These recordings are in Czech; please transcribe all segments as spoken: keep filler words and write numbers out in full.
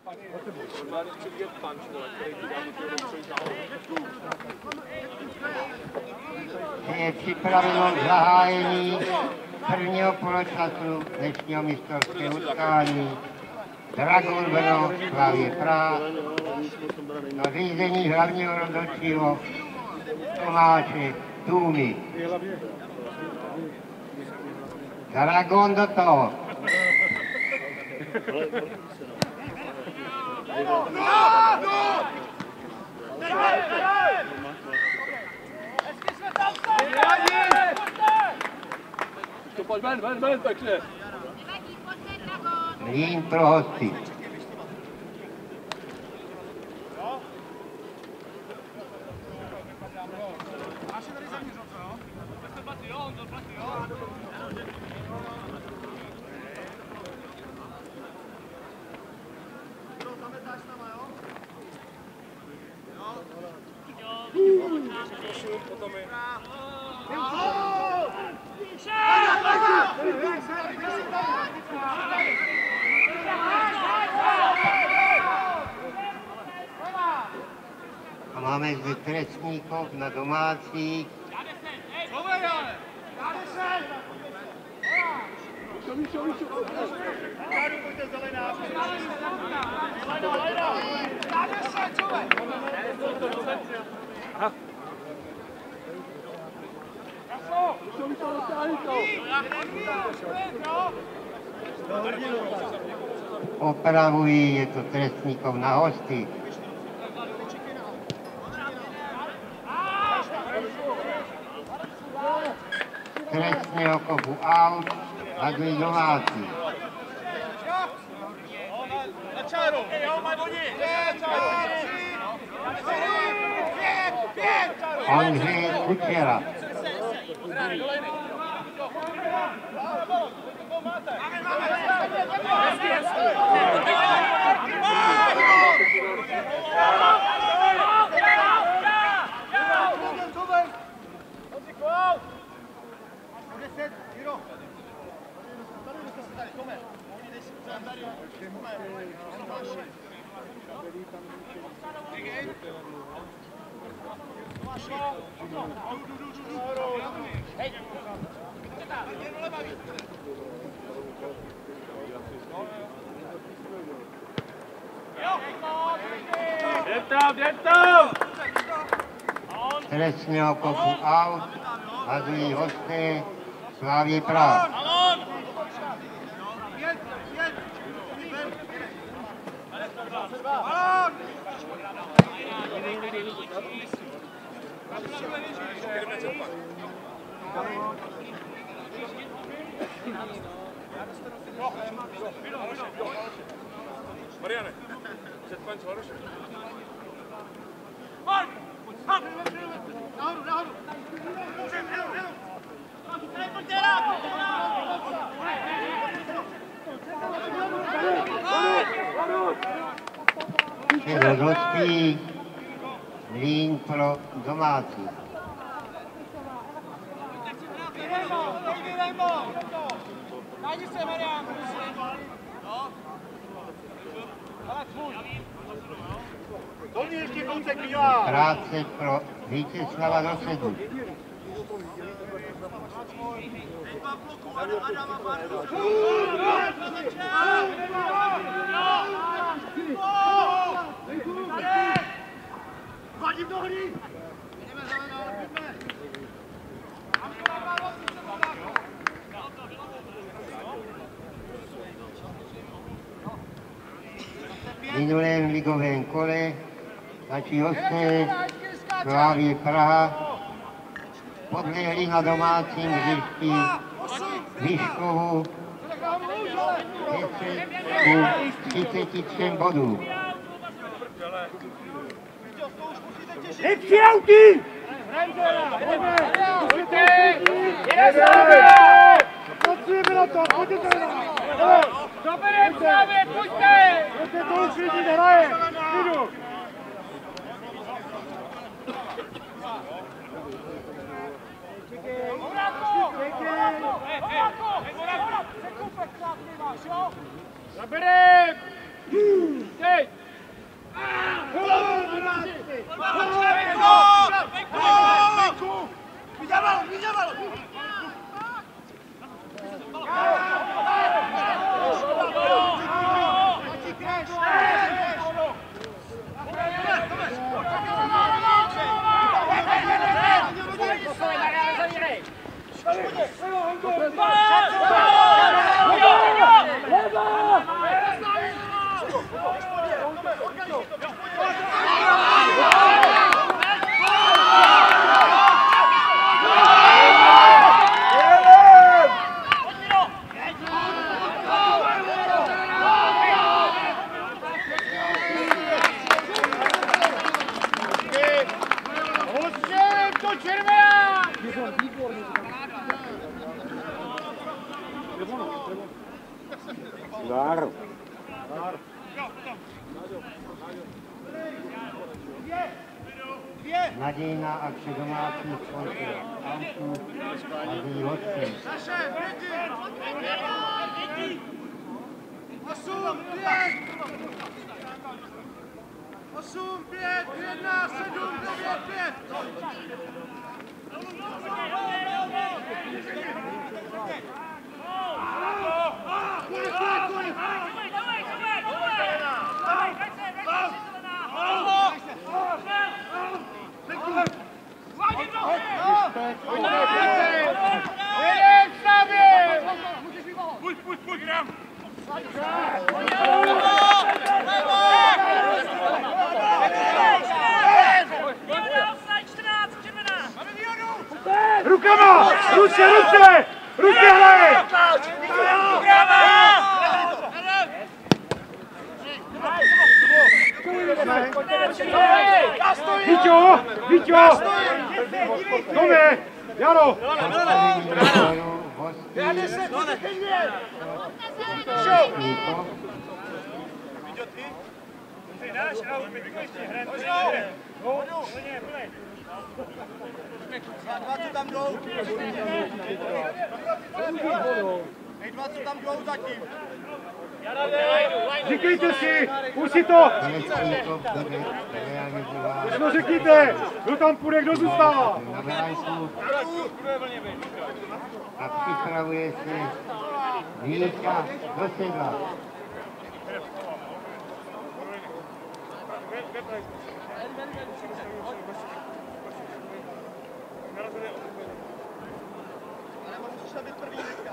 Je připraveno zahájení prvního poločasu dnešního mistrovského utkání. Dragon Brno, Slavie Praha, na řízení hlavního rozhodčího Tomáše Tůmy. Dragon do toho. Pojď ven, ven, ven, takže. Mlýn pro hosty. A máme zde trestníkov na domácích. Opravují, je to trestníkov na hosty. Trestného kopu aut a dvě domácí. Ondřej Kučera. Trestného kopu aut hazují hosté Slavie Praha. Mariane, předpaň co Haroše. Nahoru, nahoru! Rozhodčí Mlýn pro domácí. Najdi se, Marián! Práce pro Vítězslava Rosedu. Vadím do hry! V minulém ligovém kole naši hosté Slavie Praha podlehli na domácím hřišti Vyškovu třicet tři bodů. Lepší auty! Potřebujeme na to, pojďte na to! Dobré, Slavie, pojďte! Pojďte, to už lidi hraje! Jdu! Zaberem! Dej! Dar. Nadějná akce domácích spolků autů a její hosty. Osm, pět! Osm, pět, jedna, sedm, devět, pět! Pojď, pojď, pojď, jdem! Rukama! Ruce, ruce! Ruce hraje! Víťo! Víťo! Tome! Jaro! Dva, co tam jdou. Hej, dva, co tam jdou zatím. Říkejte si, už si to! Už to řekněte, kdo tam půjde, kdo zůstává. A připravuje se Víťa do sedla. Ale on přišel být první hnedka.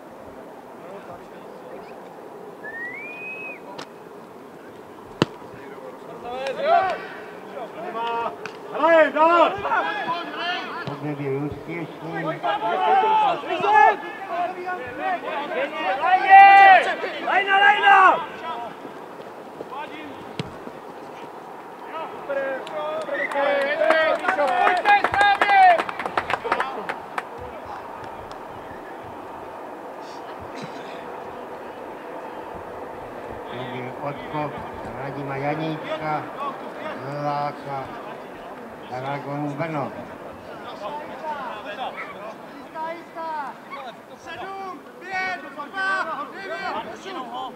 Hraje, dál! Pokud byl úspěšný, Lajna, lajna! Pojďte stavě! byl odkop Radima Janíčka, Zláka, Dragonu Brno. Sedm, pět, dva, devět, osm!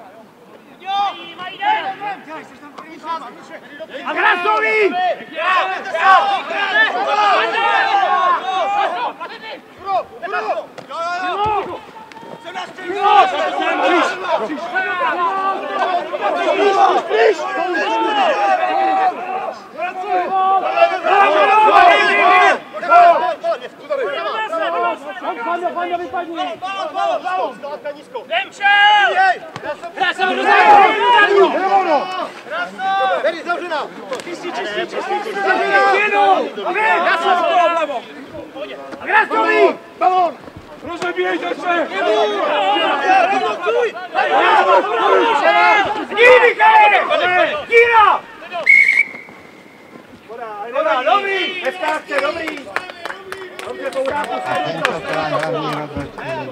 A Krasový! Rozebíjejte se! Díra! Dobrá, dobrý! Neskáčte, dobrý! Dobře, to uráku A tentokrát hlavní Robertský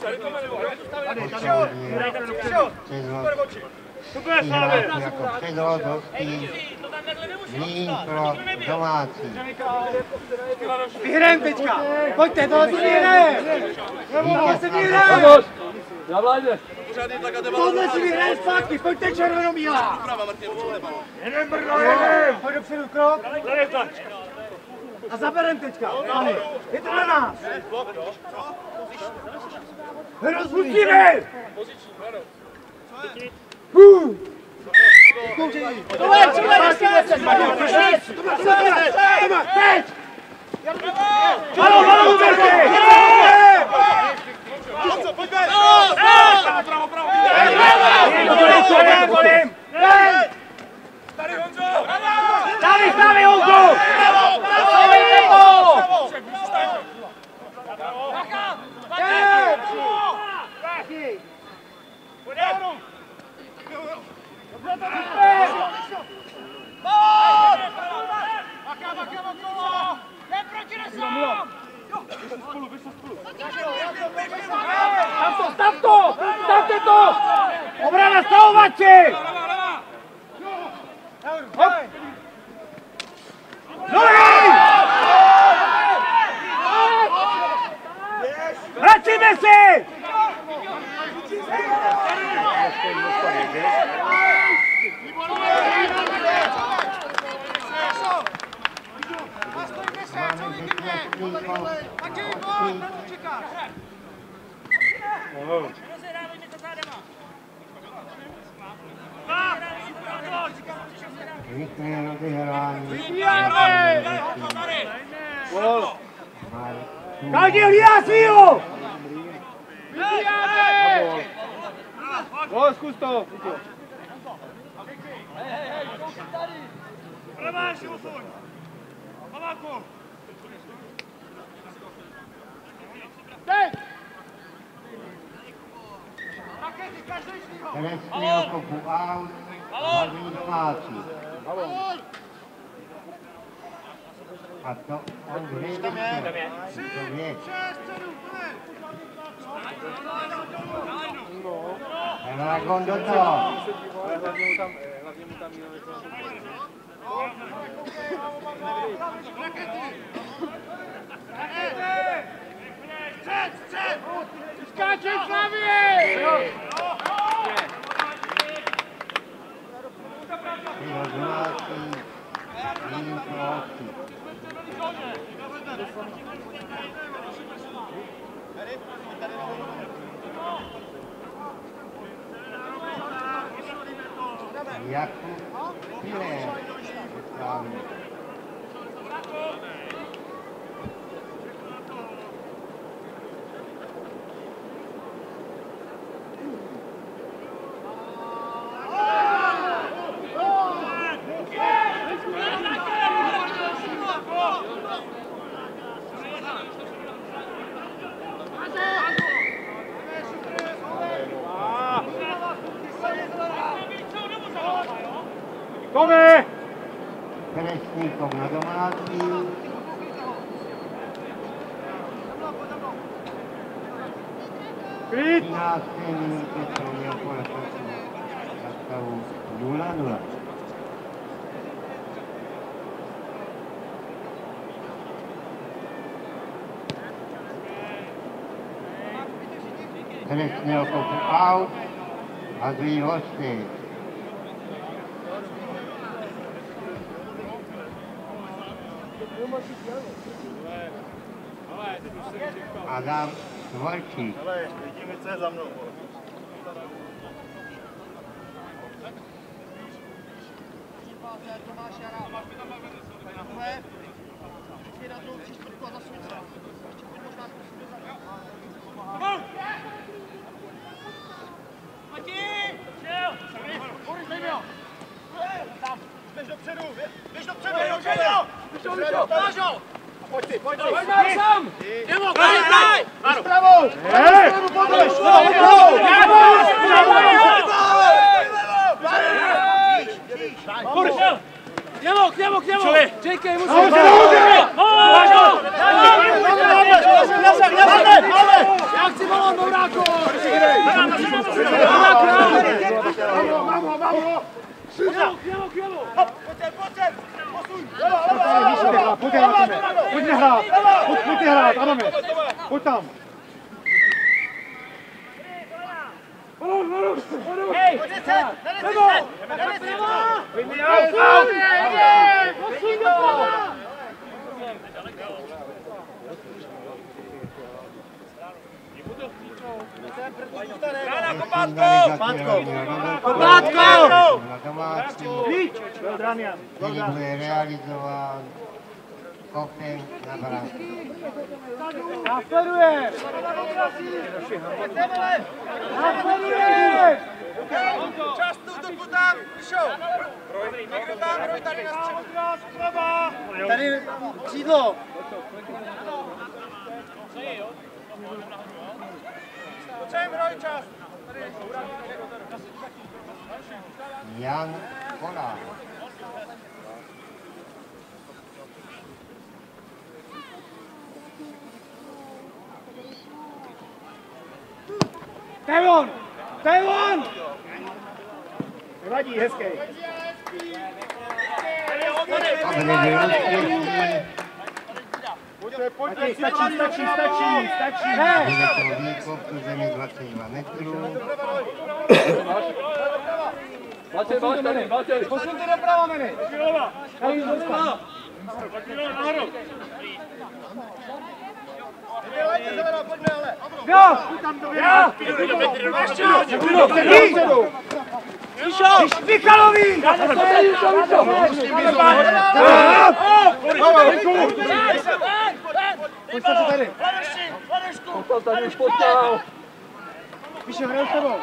posoudí přes jako předhod hostí Zlín pro domácí. Vyhrajeme teďka! Pojďte, tohle si vyhrajeme! Tohle si vyhrajeme! Vamos! Já vládě! Tohle si vyhrajeme zpátky! Pojďte červenomílá! Jedem, Brno, jedem! Pojď dopředu krok! A zaberem teďka. Pane, je to na nás. Rozpustíme! Tohle, tohle, tohle, teď! Halo, halo, Uberky! Pojďme! Pravo, pravo! Tady Honzo! Stavi, stavi, Honzo! Stavejte to! Stav to, stav to! Stavte to! Obrana, stavovači! Hop! Nohy! Vracíme si! Rychlé rozehrání. Každý hlídá svýho! Gol, zkus to! Leváši, usuň! Pamáku! Trestný okopu aut. Hlavní domácí. A to on hry to je. Dragon do toho. Skáčej Slavie! Domácí. Jiný prosty. Jakub Pile. Správně. Tome! Trestníkov na domácí. Klid! třinácté minutě prvního poločasu na stavu nula nula. Trestný okopu aut a zlý hosty. Adam Dvorčík. Ale vidíme, co je za mnou. Tomáš Jara. Vždycky na druhou přístupku a zasuň se. Ještě pojď možná Mati! Boris, dej mi ho! Tam, běž dopředu, běž dopředu, běž dopředu! Běž dopředu! Pojď si, pojď si! Pojď nám sám! Jdemo, daj, daj! Zpravou! Hej! Podleš! K němu, k němu, k němu! Čekej, musím! Nahoře, nahoře! Já chci balón, Mouráko! Mám ho, mám ho! K němu, k němu! Pojďte, pojďte! Posuň! Pojďte hrát, pojďte hrát! Pojďte hrát, Adame! Pojď tam! Balón, balón, balón! Hej! Pojďte se! Nenesi se! Nenesi se! Posuň do prava! Popátko! Na domácí. Damian. Který bude realizován kopem na branku. Následuje! Následuje! Čas tu topu tam, vyšel. Někdo tam, Roy tady na středu. Tady křídlo. Potřebujeme Roy, čas. Jan Kolár. Tevon! Tevon! Nevadí, hezký. Aby nebyl úspěšný, Stačí, stačí, stačí, stačí, stačí. Ne! bude to výkop tu zemi dvacet dva metrů. Posun ty doprava, Meny. Tady jít dostat. Jo! Jo! Michalový! Píše, hraju s tebou.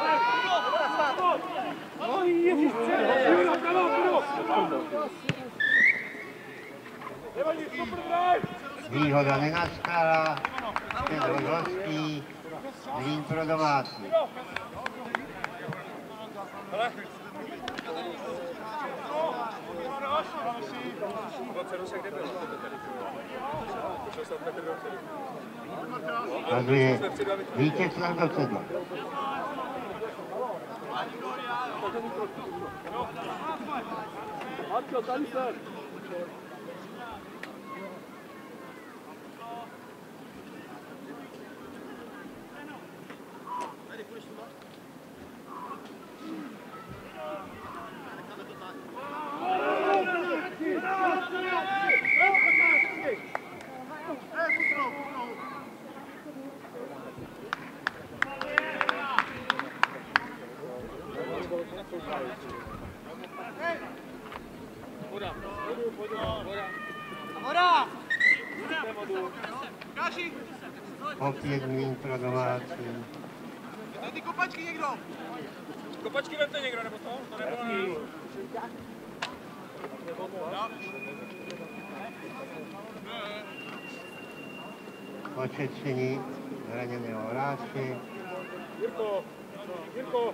Výhoda nenastála, Pedro hostí, Zlín pro domácí. Ukazuje Vítězslav dopředu. Opět Zlín pro domácí. Ty kopačky někdo. Kopačky vemte někdo, nebo to? To nebylo na... Ošetření zraněného hráče. Jirko, Jirko.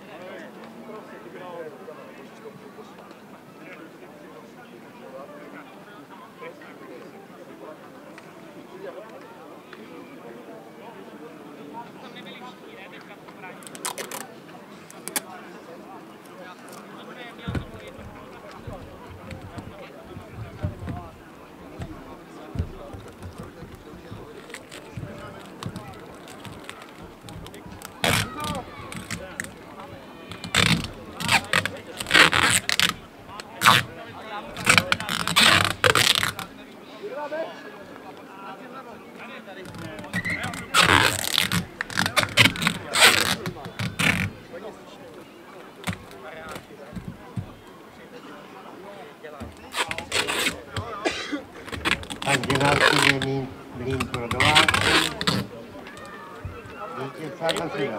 Takže následuje Zlín pro domácí. Vítězslav dopředu.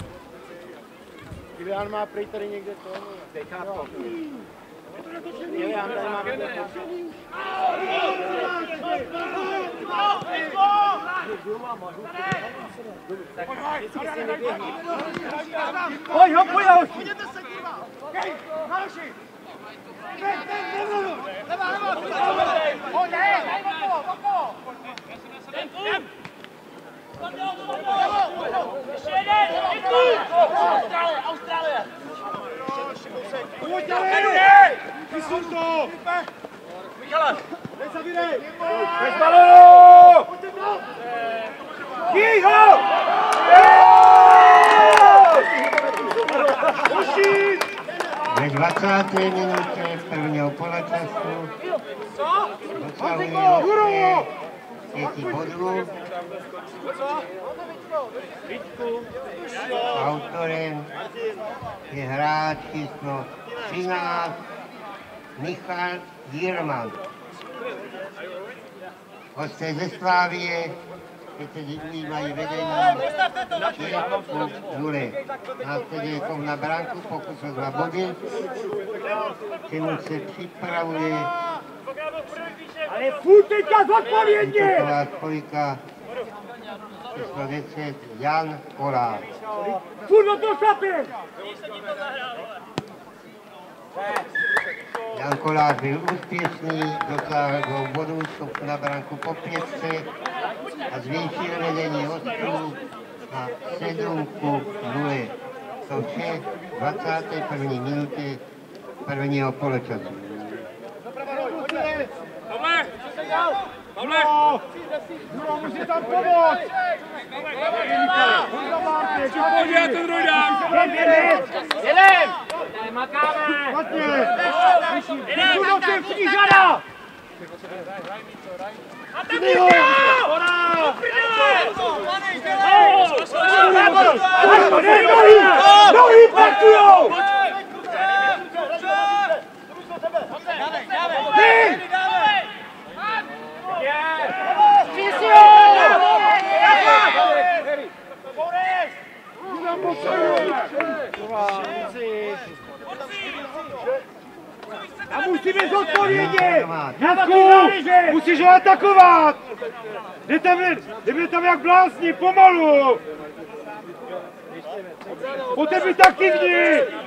Kilian má prej tady někde to. Dejkátko. Jo, já tady mám někde to. Pojď, ho, pojď, ho! Pojďte se, kurva. Hej, Maroši. Leva, leva, pojď, hej, hej, okolo, okolo. Ještě jeden, Austrálie, Austrálie. Pojď, hej! Vysun to! Michale. Dej se, vyrej! Bez balonu! Kýj ho! Ve dvacáté minutě prvního poločasu dosahuje pěti bodů. Autorem je hráč číslo třináct Michal Jirman. Hosté ze Slávie, kteří mají vedení nuly. Následuje jako na branku, pokus o dva body, čemu se připravuje Ale furt teďka zodpovědně! útoková spojka číslo deset Jan Kolář. Furt do toho šlapě! Jan Kolář byl úspěšný, dosáhl dvou bodů, vstup na branku po pětce a zvýšil vedení hostů na sedm ku nuly. Jsou vše dvacáté první minuty prvního poločasu. Pavle! Pavle! Juro, musí tam pomoct! Pojď, já ten rojdám! Jedem! Makáme! Vlastně! Jdu do těch přížada! A ten je Hora! Nohy! Nohy praktujou! Ty! A musíme zodpovědět! Jacku, musíš ho atakovat! Jdeme tam jak blázni, pomalu! Pojďte být aktivní!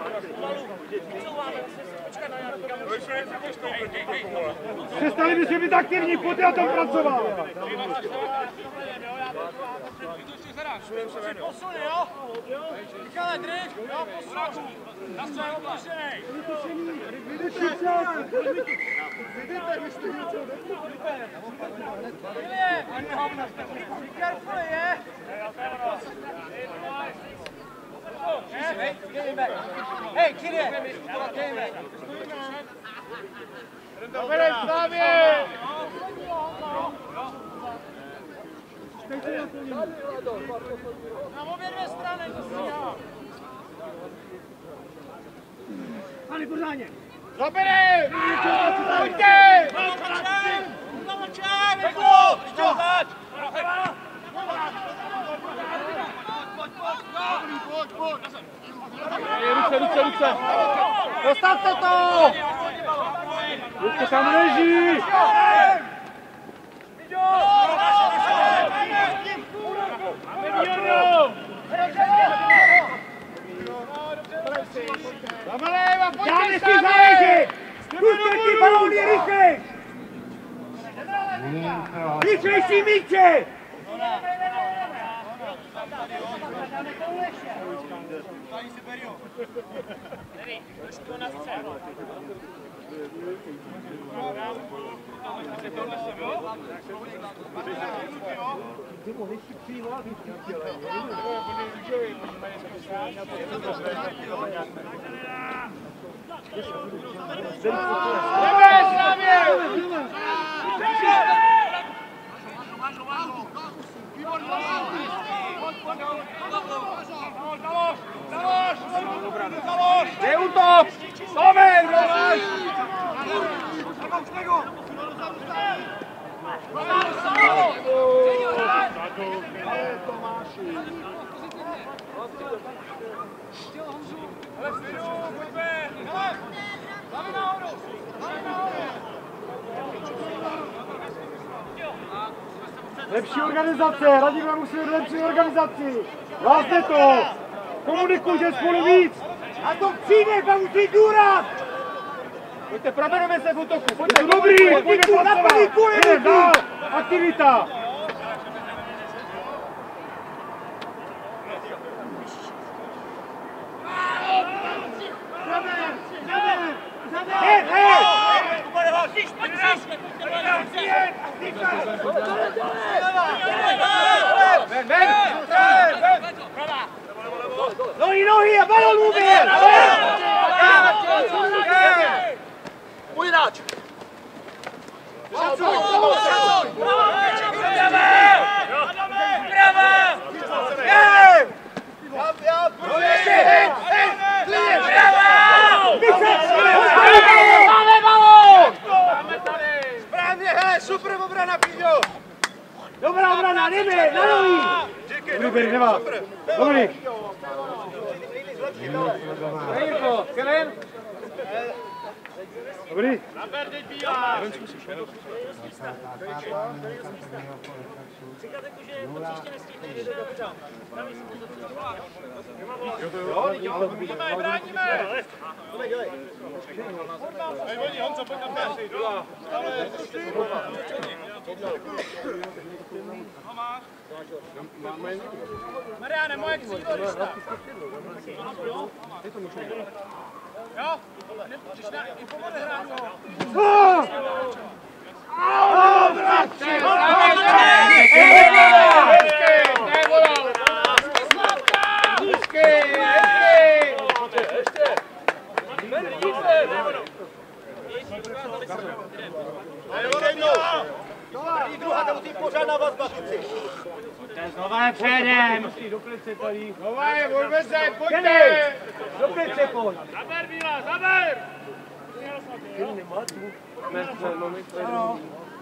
Přestali bychom být aktivní, pojďte na tom pracovat! Posuny, jo? Michale, drž! Jo, posuň! Nastroj obloženej! Hej, Kyrie! Dobré, Slávě! Na obě dvě strany, to si já! Pane Burzáně! Zabere! Pojďte! Zaločem! Zaločem! Peklo! Čo? Zač! Pojď, pojď, pojď! Ruce, ruce, ruce! Postavte to! Ruce tam leží! Dáme si záleží! Puste ty balóny rychlej! Rychlejší míče! Je útok! Tomen! Lepší organizace, Radimila musí mít lepší organizaci. Vlázne to, komunikujte spolu víc. A to přijde, tam musí důraz. Pojďte, probereme se v útoku. Pojďte, dobrý, pojďte pracovat. Jdem dál, aktivita. Hej, hej! Ven, ven! Nohy, nohy a balon uvěr! Můj hráč! Šacuj! Šacuj! Bravo! Hele, super obrana, Píďo! Dobrá obrana, jdeme, na nový! Dobrý, Běry, nemá. Dobrý. Jirko, Kelen. Dobrý. Naber, teď bílá! Říkáte, že to příště nestihne, že to kapitán. Bráníme, bráníme! Hej, oni, Honzo, pojď tam pěši. Mariáne, moje křídlo, když tak. Jo? Když na info odehrání ho. Znova nepřejedem. Do plice tady. Znova je, vůbec se, pojďte. Do plice pojď. Zaber, Bílá, zaber! Ano.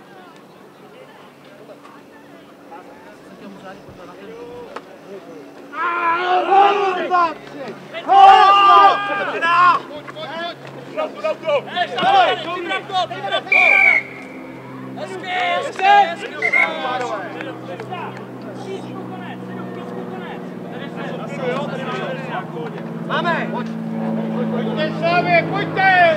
Máme! Pojďte, Slávě, pojďte!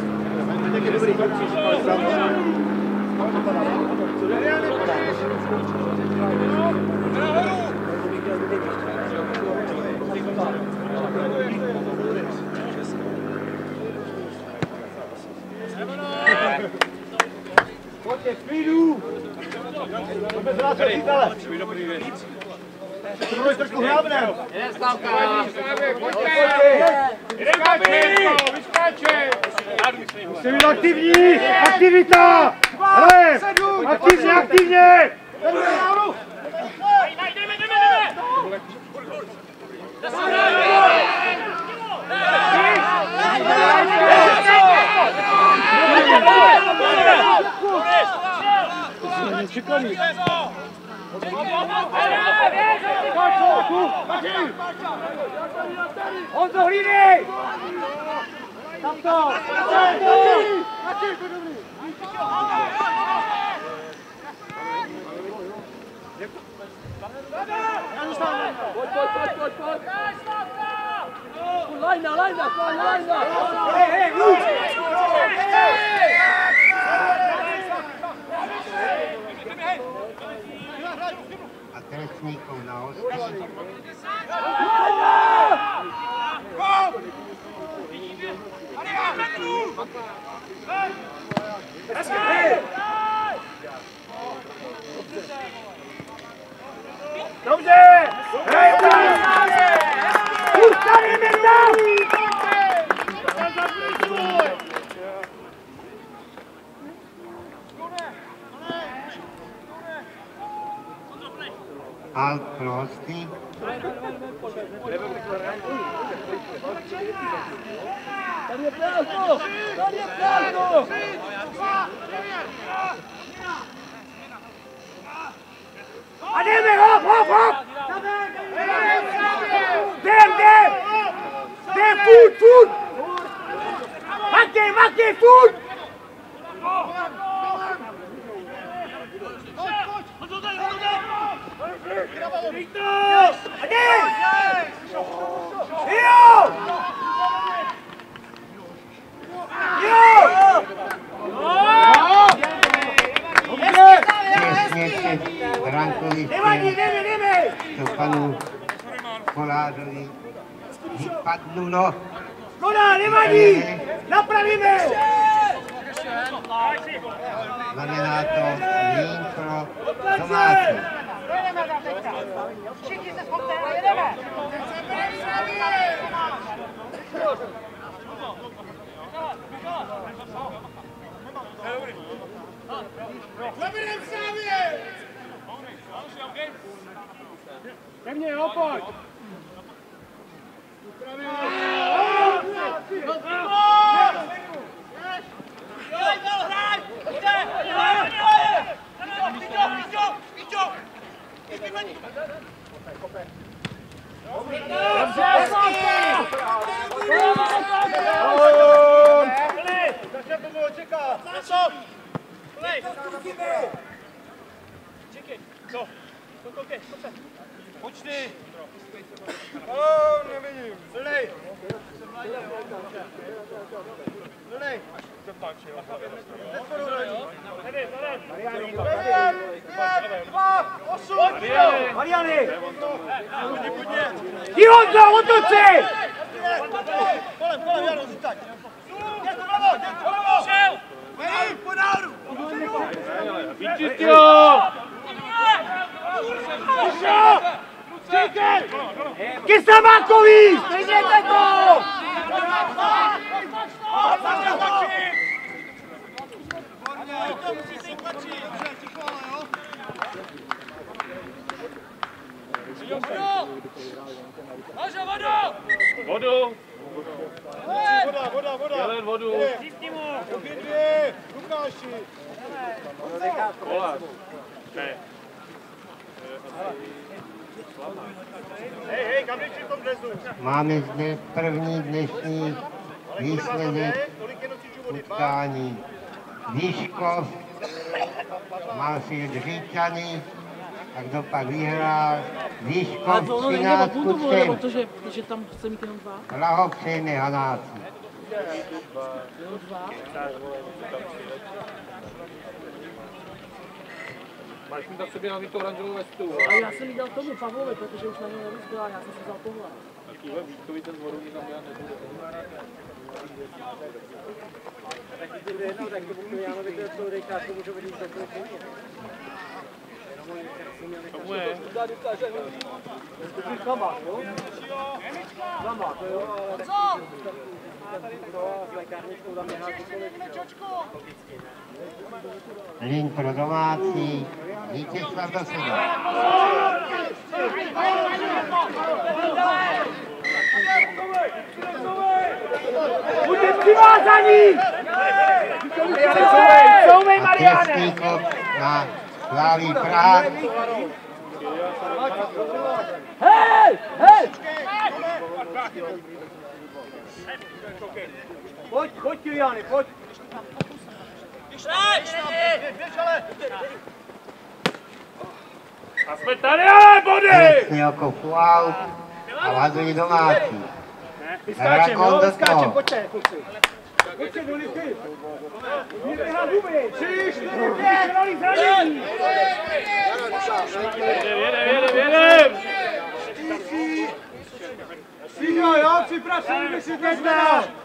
Pojďte, v klidu! Pojďme se vás rozítale! To bude trošku hrábné! Jeden Slávka! Pojďte! Vyskáče! Vyskáče! Musíme být aktivní! Aktivita! Hele! Aktivně, aktivně! Jdeme, jdeme, jdeme! Čekaný! Honzo, hlídej! Tam to! Pojď, pojď, pojď, pojď, pojď! Lajna, lajna, lajna! Hej, hej, vluč! A trestníků na ostří. Dobře! Hej, tam! Ustaneme tam! Al prostý. Tady je prázdno! Tady je prázdno! A jdeme, hop, hop, hop! Jdem, jdem! Jdem, furt, furt! Makej, makej, furt! Viktor! A jdem! Jo! Jo! Těsně před brankovištěm to panu Kolářovi vypadnu, no. Škoda, nevadí! Napravíme! Znamená to míň pro domácí. Všichni se schopte, jedeme! Zaberem Slávě! Ke mně, jo, pojď! Hraj, hraj! Co? Pojď ty! O, nevidím. Silnej! Silnej! Mariany! Jdi Honza, otoči! Kolem, kolem, Jaro, zůstaň! Jdi to vlevo, jdi to vlevo! Šel! Vej, pojď nahoru! Vyčistí ho! Kysamákový! Stejněte to! Vodu! Voda, voda, voda! Jelen vodu! Obě dvě! Lukáši! Kola! Ne. Hej, hej, kam jdeš v tom dresu? Máme zde první dnešní výsledek utkání. Výškov, Malfield Říčany, a kdo pak vyhrál? Výškov třináct ku třem. Protože, protože tam chce mít jenom dva. Blahopřejeme Hanáci. Jenom dva. Máš mi tak sobě na tu oranžovou vestu. A já jsem jí dal tomu Pavlovi, protože už na něj nevystila, já jsem si vzal tohle. Takýhle Vítkovi ten z vodu nikam dělat nebude. Tomu je. Lín pro domácí, Vítězslav do sedla. Buďte přivázaní! Soumej, Mariáne! Trestný kop na Sláví Praha. Hej! Hej! Pojď, pojď, Kyliány, pojď! A jsme tady, ale body! Trestný okop out a vazují domácí. Vyskáčem, jo, Rakon do vyskáčem, toho. pojďte, kluci. Pojďte do listy. Mějte na zuby. Tři, čtyři, pět, rolí zranění. Jedem, jedem, jedem! Síďo, jo, připrašení, vysvětlete.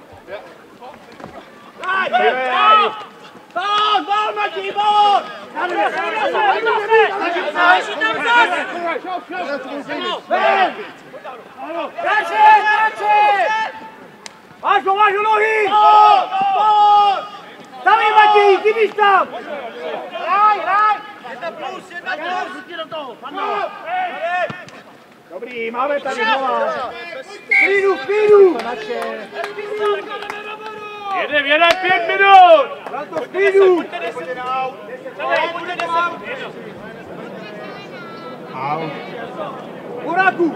Daj, daj, daj. Bál, bál, Matí, bál. Tam je, tam je, tam je, tam je. Kráči, kráči! Máš ho, máš ho nohy! Tam je Matěj, chybíš tam! Hraj, hraj! Jedna plus, jedna plus! Jdi do toho, pano! Dobrý, máme tady znova. Klidu, klidu! Jedem, jedem, pět minut! Dám to v klidu! Out. Boráku!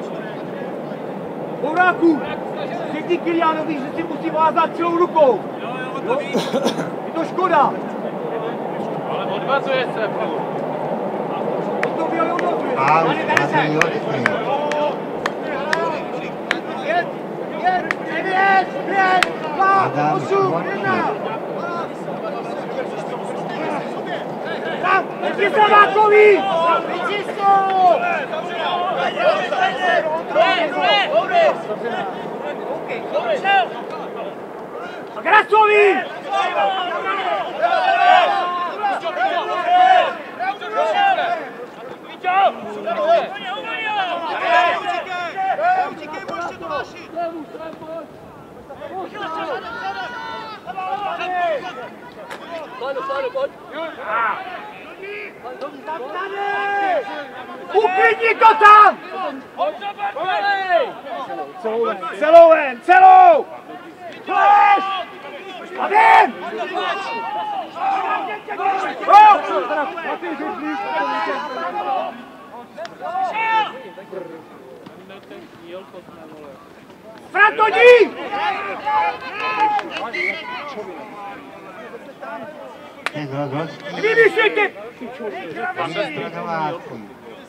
Boráku! Řekni Kyliánovi, že si musí vázat celou rukou! Jo, je to škoda! Ale odvazuje se, furt. On to měl odvazuje! Out, vazují odstřel. Pět, pět, devět, pět, dva, Adam osm, jedna! Tam, Kysamákový! Vyčisto! A Krasový! Utíkej, můžete to naši! Uklidni to tam! Celou ven, celou! Flash! A ven! Franto, jdi! před rozhodčí. Vymýšlejte! Domácí.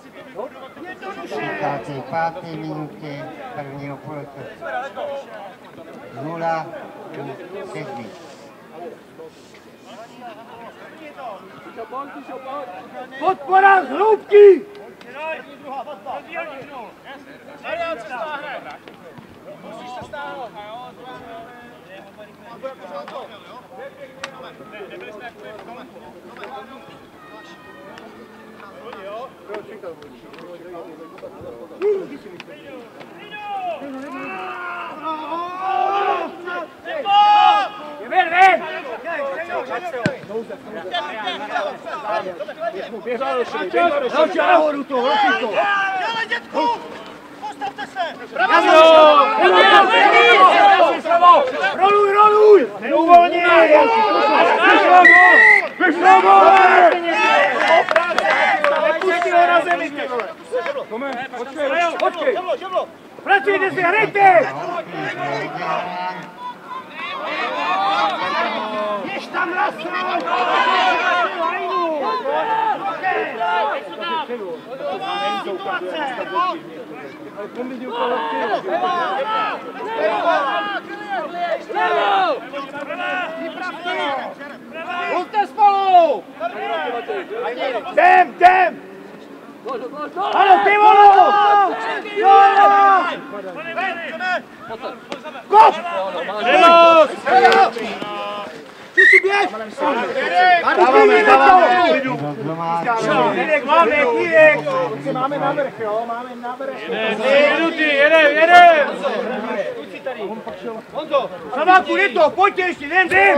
třicáté páté minutě prvního poločasu. Nula u sedmi. Podpora z hloubky! Marián se stáhne! Musíš se stáhnout! A bude pořád to! Ven, ven! Další nahoru to, vrátí to! Dělej, dětku! Postavte se! Roluj, roluj! Neuvolni! Vyšlamo! Nepustí ho na zemi, ty vole! Počkej, počkej! Pracujte si, hrajte! Běž tam, Rasu! Buďte spolu! Jdem, jdem! Ano, ty volo! Kop! Ty si běž! Dáváme, dáváme! Jirek, máme, Jirek! Máme návrh, jo? Máme návrh. Minuty, jedem, jedem! Honzo! Samáku, je to, pojďte ještě, jdem, jdem!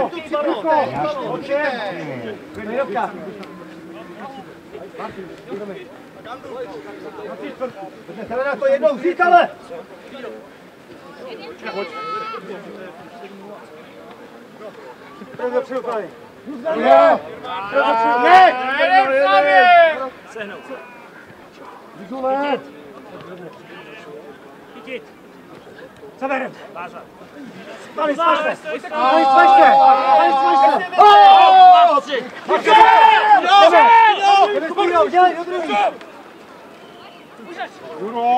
Jdeme na to jednou vzít, ale! Pojď dopředu, tady. Ne! Ne! Ne! Vyzulet! Chytit! Zaberem! Tady svažte! Tady svažte! Tady svažte! Pojďte! Jdeme s Kůrou, dělej do druhý! Juro!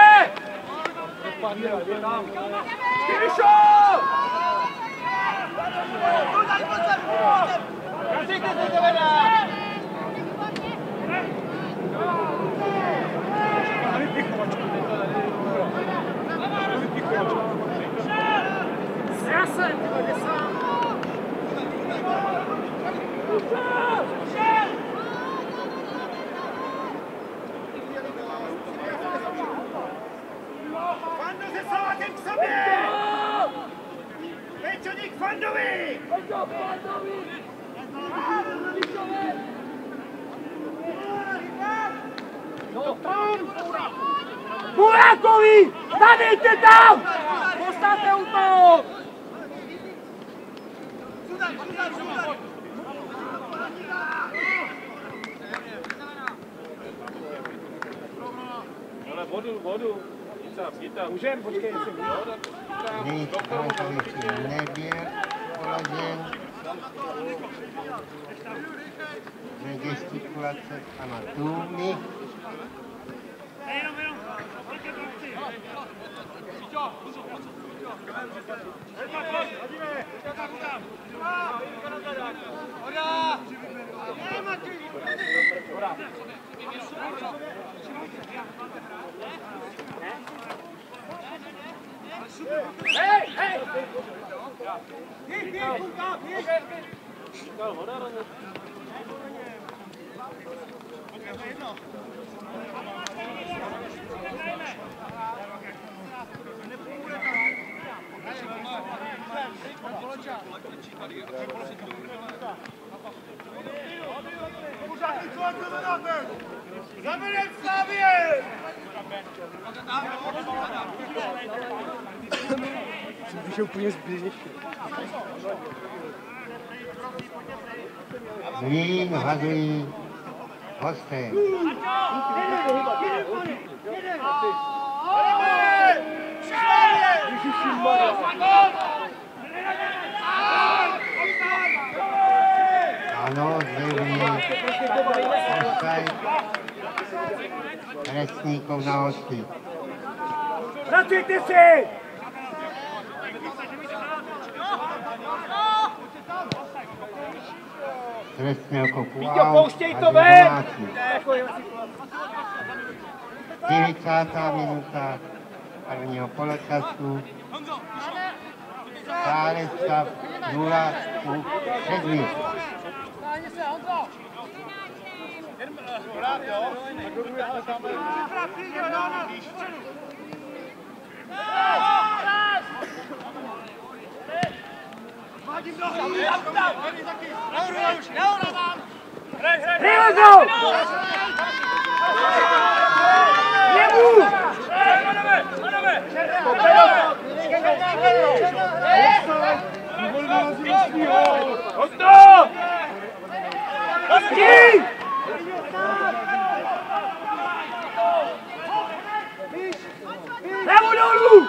Kyrišo! Kasíte se to vedá! Zase! Fando se Salakem k sobě! Pečoník Fandovi! Burákovi! Stanejte tam! Postavte u toho! Ale vodu, vodu. Můžem, počkej, jestli Nic brankovičí nebyl položen. Gestikulace a tůmy. Hej, hej! Běž, běž, Kulka, běž! Zaberem Slavě! Když je úplně zběžnější. Zlín hazují hosté. Ano, zjevný offside Resníkov na hostí. Pracujte si! Trestného kopu Víťo, out pouštěj a to ven! domácí. čtyřicátá minuta prvního poločasu. Stále stav nula ku sedmi. Prihozo! Jemu! Hosto! Hosti! Levo dolů!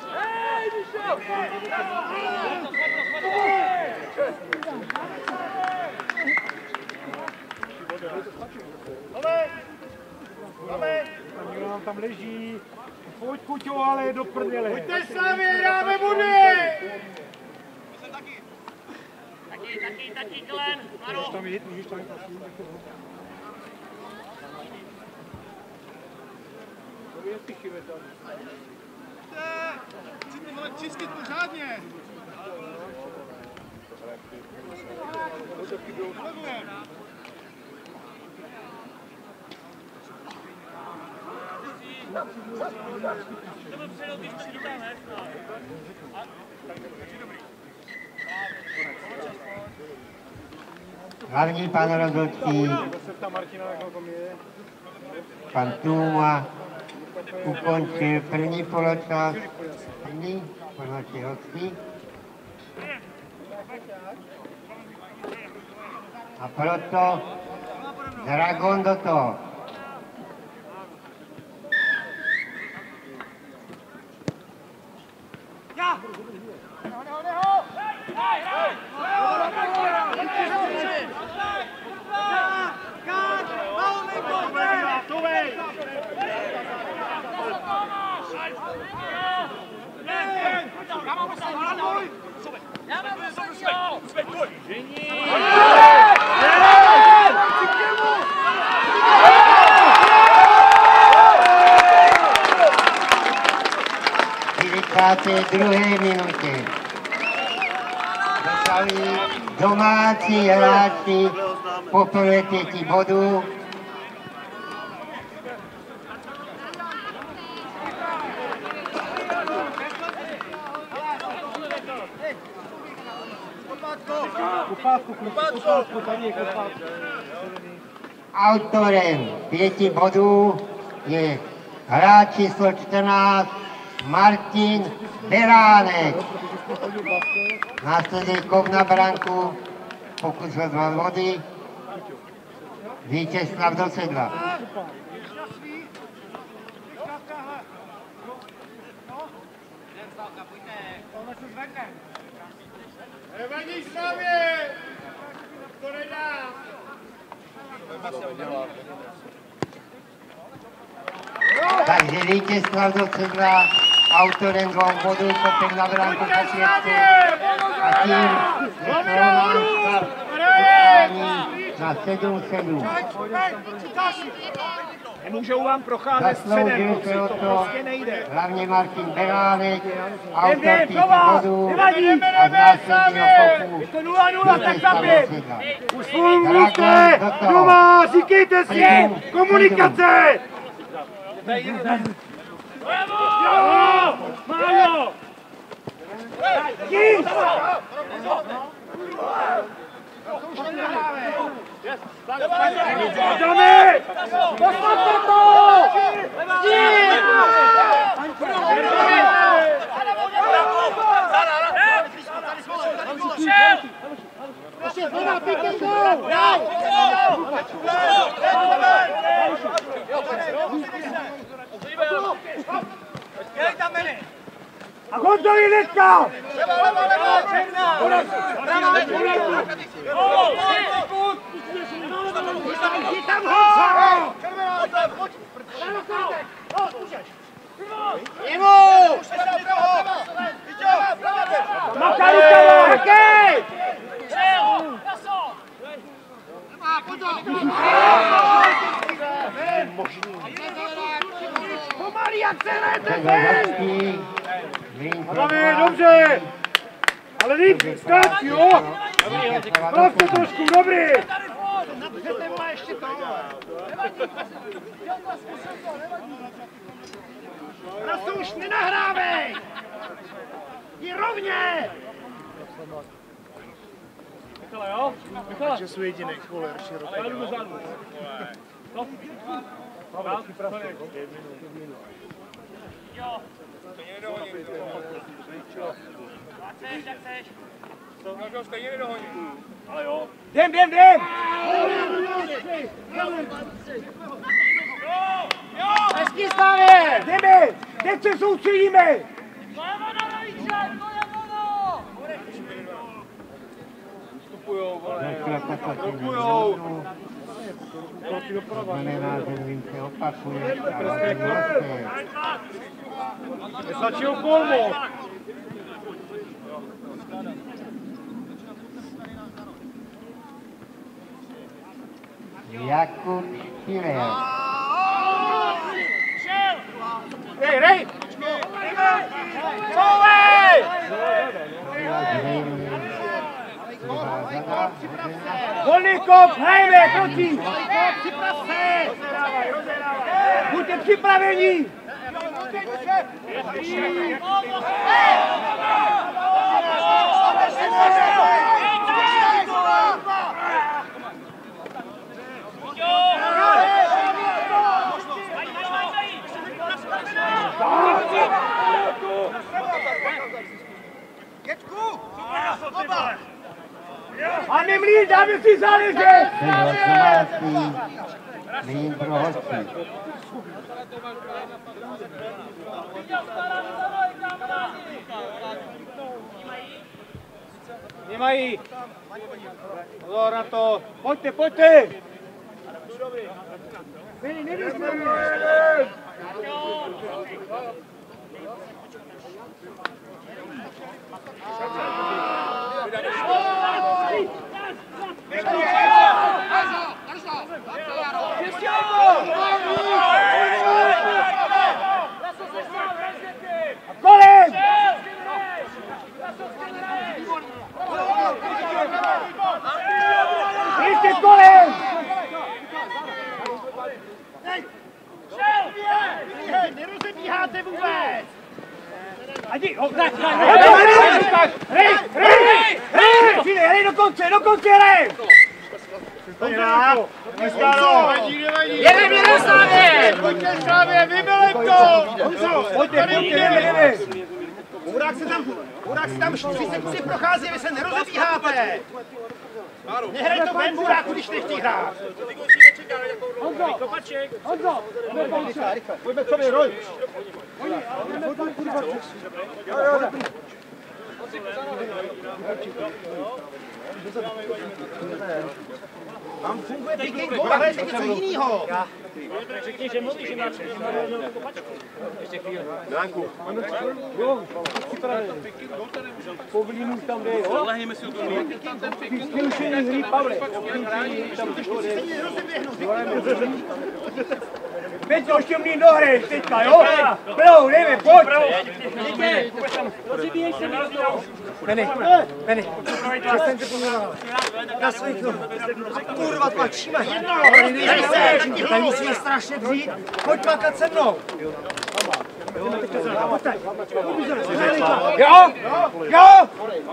Někdo nám tam leží. Pojď, Kuťo, ale do prdele. Pojďte sami, dáme body! Taky, taky, taky, Klen, Maro. Můžeš tam jít, můžeš tam jít, prosím. To je ty chyby tam. Chci ty vole čistit pořádně. Hlavní pan rozhodčí, pan Tuma, ukončil první poločas, první poločas hostí. A proto Dragon do toho. čtyřicáté druhé minutě dostali domácí hráči poprvé pěti bodů. Kupátku, kupátku, tady je kupátku. Autorem pěti bodů je hráč číslo čtrnáct Martin Beránek. Následuje kov na branku, pokus o dva body, Vítězslav do sedla. Nevadí Slavě! To nedá! Takže Vítězslav do sedla, autorem dvou bodů, kopek na branku po světce a tím je srovnán stav utkání na sedm sedm. Nemůžou vám procházet středem, Zasloužil se o to to prostě nejde. hlavně Martin Beránek, autor Jdem, pěti Tomáš, bodů nevadí, a z následního kopu Je to nula nula, tak Vítězslav do zapět. sedla. Už spolu mluvte, doma, říkejte si, komunikace! Jo, Májo! Jít! Jdeme! Postavte to! Jít! Ještě zvoná, píkej go! A kontrolí hnedka! Jdi tam, Honzo! Ivo! Maká rukama, hekej! Pomalý akcelerujte, ven! Hlavě, dobře! Ale líp, skát, jo? Pravte trošku, dobrý! Můžete vole ještě to! Prostě už nenahrávej! Jdi rovně! Michale, jo? Michale. Takže jsou jediný, vole, ještě rok. Ale já jdu do zádu. No. Pavel, připrav se. Jo. Stejně nedohoním. Chceš, jak chceš. No, stejně nedohoním. Ale jo. Jdem, jdem, jdem! Hezký Slávě! Jdeme! Teď se soustředíme! To je voda na výčet, to je voda! Vstupujou, vole. Vstupujou. Znamená, že vím, se opakuje. Nestačil polmo. Jakub Štílek. Hej, hej! Couvej! Volný kop, hrajeme, proti! Připrav se! Buďte připraveni! A nemlín, dáme si záležet! Mlín pro hostí. Nemají. Pozor na to. Pojďte, pojďte. Vy, nevíte. Kolem! Ještě kolem! Nerozebíháte vůbec! Adi, ho, hraj, hraj, hraj, hraj, hraj, hraj, hraj, do konce, do konce, hraj! Jedem, jedem, Slávě! Pojďte, Slávě, vybelem to! Pojďte, pojďte, jdeme, jdeme! Bourák se tam, Bourák se tam třicet kusy prochází, vy se nerozebíháte! Nehraj to ven, Bouráku, když nechtějí hrát! Honzo! Honzo! Pojďme k sobě, Roj! Tam funguje picking goal, ale je něco jinýho. Řekni, že mluvíš, že máš kopačku. Ještě chvíli. Dánku. Jo, připravený. Povlínu tam jde, jo? Lehneme si u toho. Vyzkoušení hry, Pavle. Tam Pět to ještě mlín dohreš teďka, jo? Pravou, jdeme, pojď! Rozebíjej se místo. Meny, Meny. Přestaň se poměrovat. Na svých nohou. Kurva, tlačíme. Tady musíme strašně přijít. Pojď makat se mnou. Jo? Jo?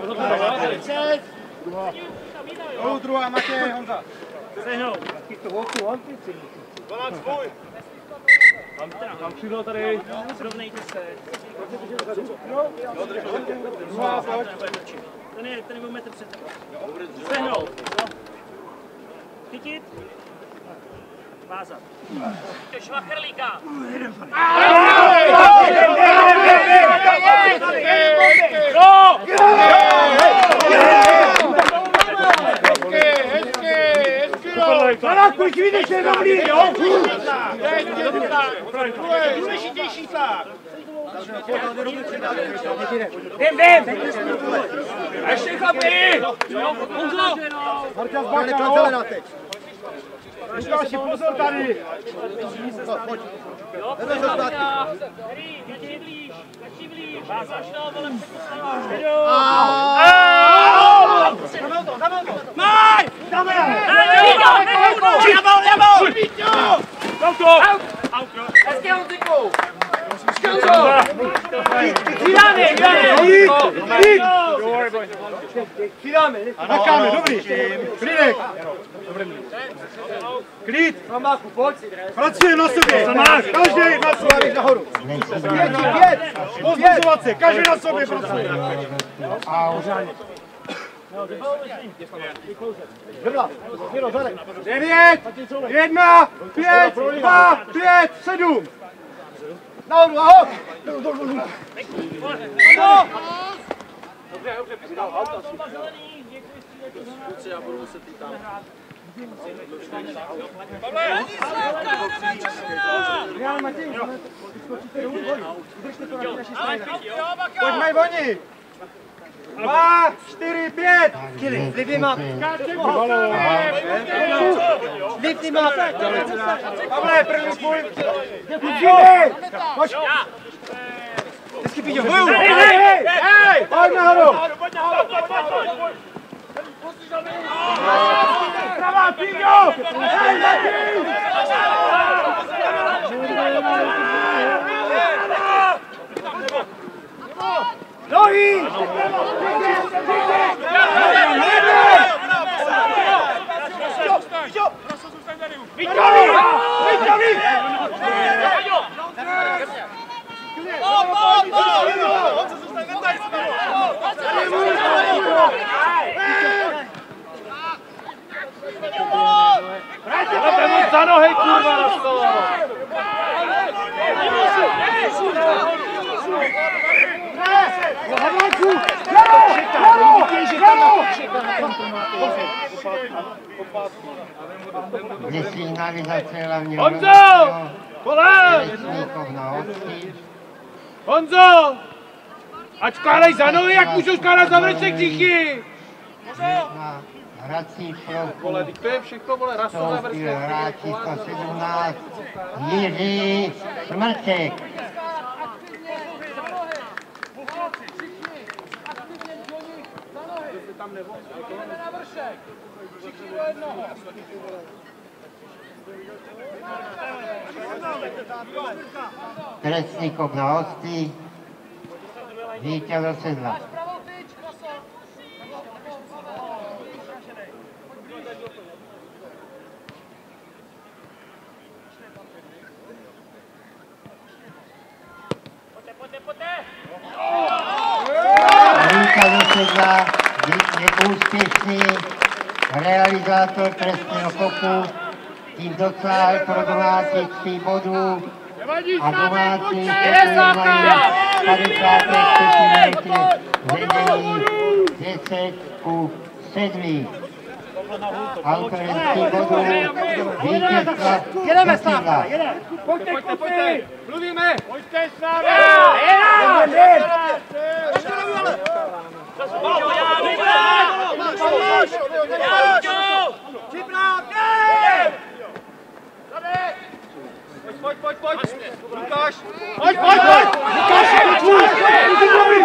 Jo, druhá, Matěj, Honza. Sehnou. dvanáct svůj. Tam přidal tady. Srovnejte se. Druhá, pojď. Ten je, ten byl metr před tebou. Sehnou. Chytit. Vázat. To švachrlíka. No! Hezky, hezky, hezky, Zaráku, když vidíš, že je dobrý, jo? Důležitější tlak. Jdem, jdem! Ještě chlapi! Honzo! Marťa zbáka, no! Ještě další pozor tady! Maj! Dáme! Jabal, jabal! Auto! Hezky, Honziku! Přidáme, přidáme! Jít, jít! Přidáme, makáme, dobrý! Klidek! Klid! Mamáku, pojď! Pracujeme na sobě! Každý na sobě nahoru! Pět, pět! Pozbuzovat se, každý na sobě pracuje! Devět, jedna, pět, dva, pět, sedm. Nahoru, ahoj. Pojďme, oni. Dva, čtyři, pět! Kili, slivný má! Slivný má! Pavle, první spoj! Děkujeme! Pojď! Hezky píďo! Hej, hej, hej! Hej! Pojď nahoru! Pravá, píďo! Hej, Martin! Nohy! Vyťovi! Vyťovi! Vrátě mu za nohy, kurva, na stole! Kde signalizace hlavně Honzo! Kolem! Lesníkov na hosty. Honzo! Ať skládaj za nohy, jak můžou skládat za vreček všichni! Na hrací plochu Vole, teď to je všechno, vole, rasové vstoupil hráč číslo sedmnáct Jiří Šmrček. Trestný kop na hosty. Vítěz do sedla. Vítěz do sedla. Je úspěšný realizátor trestného kopu. Tím dosáhl pro domácí tří bodů a domácí mají padesát tři vedení deset ku sedmi. Autorem tří bodů vítězstva Jedeme, Slavka. Slavka, jedeme! Pojďte, pojďte! Mluvíme! Pojďte s námi! Jedeme! Pojď, pojď, pojď! Lukáš! Pojď, pojď, pojď! Lukáš, je to tvůj! Jsi dobrý!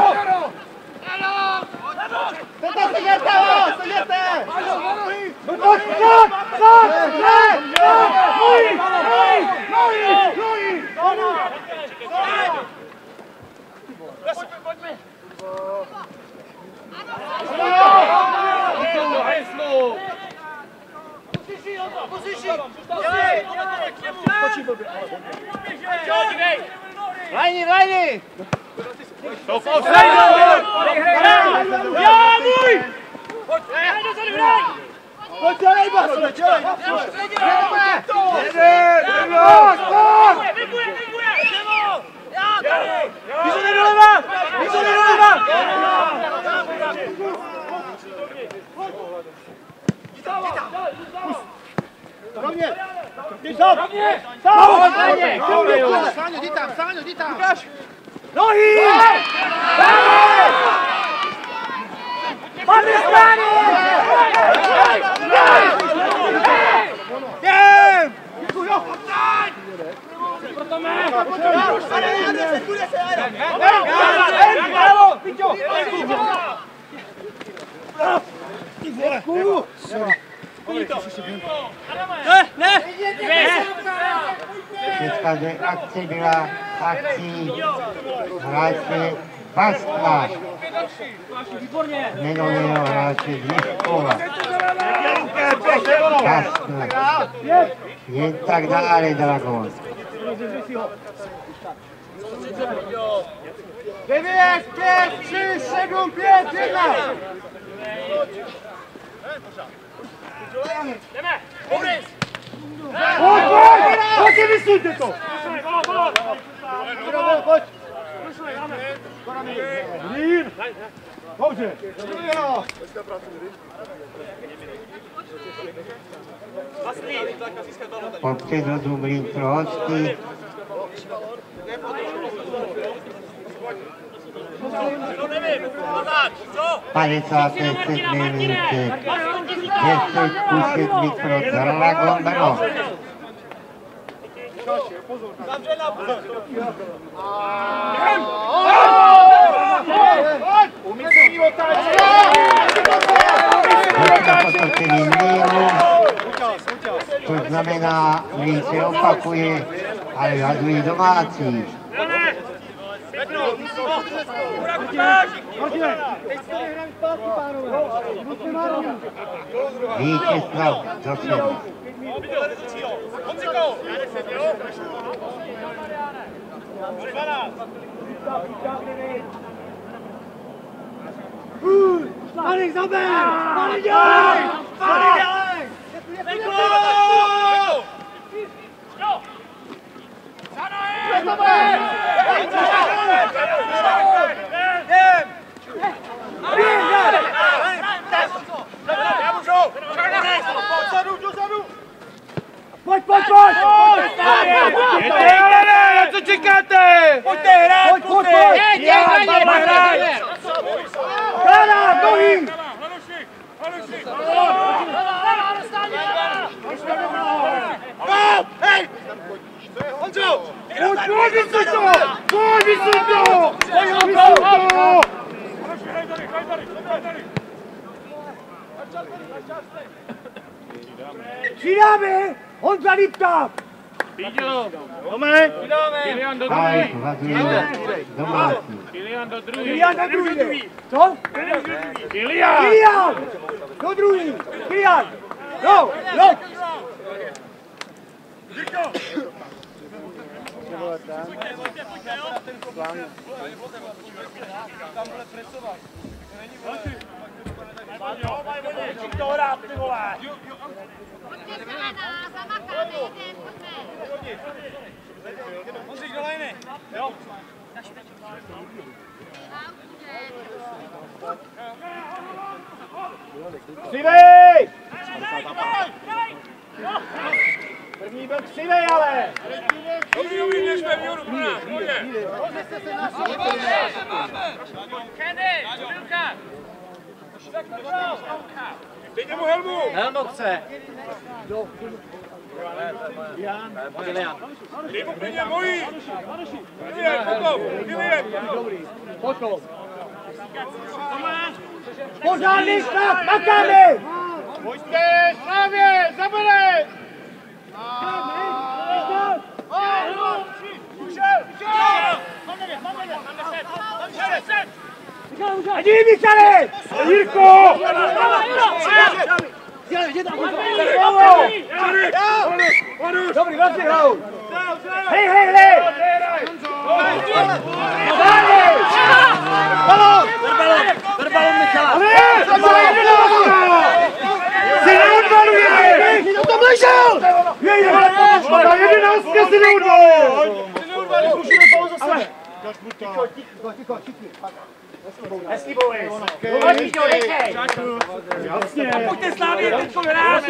Pojďte, seděte, seděte! Pojď, pojď, pojď! Ne! Nohy! Nohy! Nohy! Nohy! Pojďme! Lajni, lajni! Stop, offside! Já, můj! Pojď, hej, dozadu, hraj! Pojď, dělej, baso, dělej! Jedeme! Jedeme! Pojď! Vybuje, vybuje! Já, tady! Výzony doleva! Výzony doleva! Rovně! Běž dál! Stál! Sáňo, jdi tam, Sáňo, jdi tam! Nohy! Padli strany! Jdem! Proto mé! Ne, ne! Česká akce byla akcí hráče Bastla, jmenovaného hráče z Liškova. Bastla. Jen tak dále, Dragon. Devět, pět, tři, sedm, pět, jedna! Jdeme! Boris! Pojď, pojď! Pojď, vysuňte to! Pojď! Blín! Dobře! Popředu Zubrín pro hosty. padesáté sedmé minutě. deset ku sedmi pro Dragon Brno. Umístění otáčky! Potočený míru, což znamená, že se opakuje, ale hadují domácí. Vítězslav dopředu. Marek, zaber! Marek, dělej! Marek, dělej! Pojď, pojď, pojď! Co čekáte? Pojďte hrát, pojďte! Hrát, nohy! Hej! Honzo! Pojď, vysuň to! Pojď, vysuň to! Vysuň to! Přidáme! Honza Lipka! Tome! Kilian do Ale druhý! hladuje domácí. Kilian do druhý! Kilian do druhý! Co? Kilian! Kilian! Do druhý! Kilian! No! No! Křivej! První byl křivej, ale! Dobrý, dobrý, nežme, výhodu pro nás, pojďte! Kenny! Vilka! Dejte mu helmu! Helmo chce! Dej mu peně, mojí! Kilian, potom! Kilian! Potom! Pořádný šlap, makáme! Pojďte, Slávě, zabere! Adi, Michale! Jirko! Dobrý, vlastně hrou! Hej, hej, hej! Dále! Balón! Ber balón, Michala! Ale! Se neodvaluje! To blížil! Je, je! Ta jedenáctka se neodvaluje! Musíme pauzu se! Ticho, ticho, ticho, ticho. Hezký Boris. Pojď, jo, dejkej. Jasně. Pojďte Slávě, teďko hrát.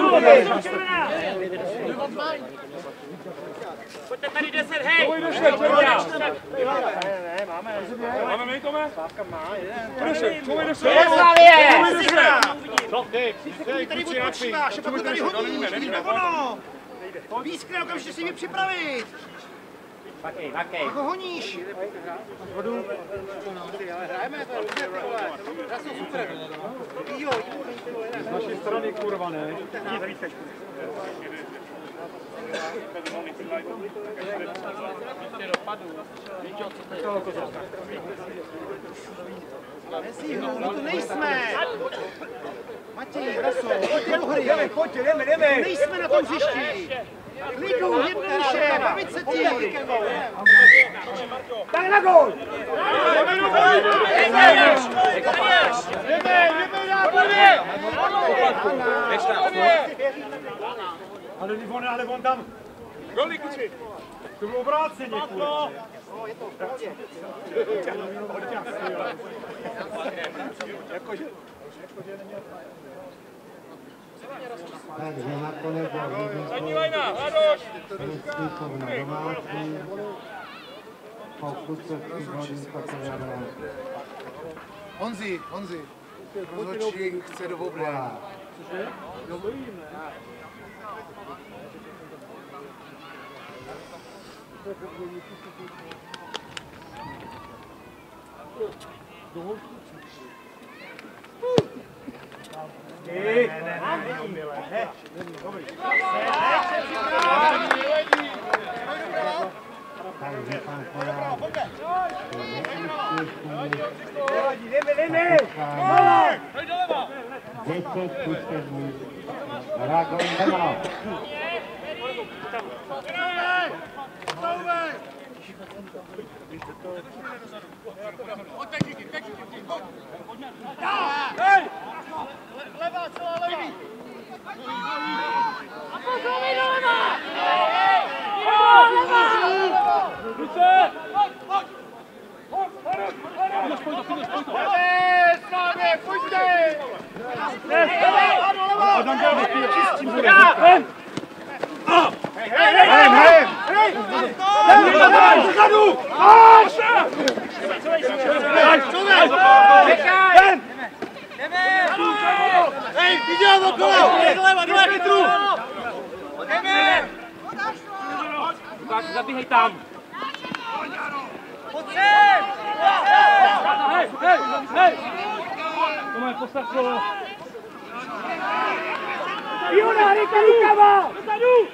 Pojďte tady deset, hej! Pojď do šle, červená. Máme my, Tome? Slávka má, jeden. Pojď do šle. Je Slávě! Co? Dej, Tady buď počíváš, a pokud tady hodíš, není to ono. Pískne, okamžitě si mě připravit. Makej, makej. Ako honíš? Z naší strany kurva, ne? No to nejsme. Matěj, Raso, pojďte do hry. Jdeme, pojďte, jdeme, jdeme. Nejsme na tom hřišti. Klidu, jednoduše, bavit se ti. Tak na gól! Ale on, ale on tam. Golí, kuči. To bylo obráceně, kurva. Takže nakonec Zadní lajna, Hadoš. Rystíkov na domácí. Pokud se přihodí, pak je na Honzi, Honzi, rozhodčí chce do obrany. Takže pan Kolář Jdeme, jdeme! deset ku sedmi. Dragon Demo. Levá, celá levá. A pozor, doleva! Adam dělá čistím bude. Ven! Hej, hej! Hej! Zadu! Máš! Ven! Hej, viděl okolo! Doleva, doleva, litru! Jdeme! Lukáš, zabíhej tam! Pojď sem! Hej, hej, hej! To máme postav slovo. Juna, ryka, rukama! Dozadu!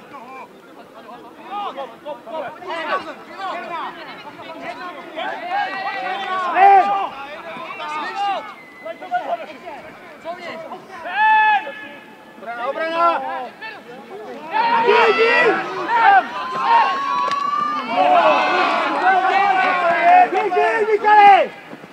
Ven! Obrana! Jdi! Jdi, Michale!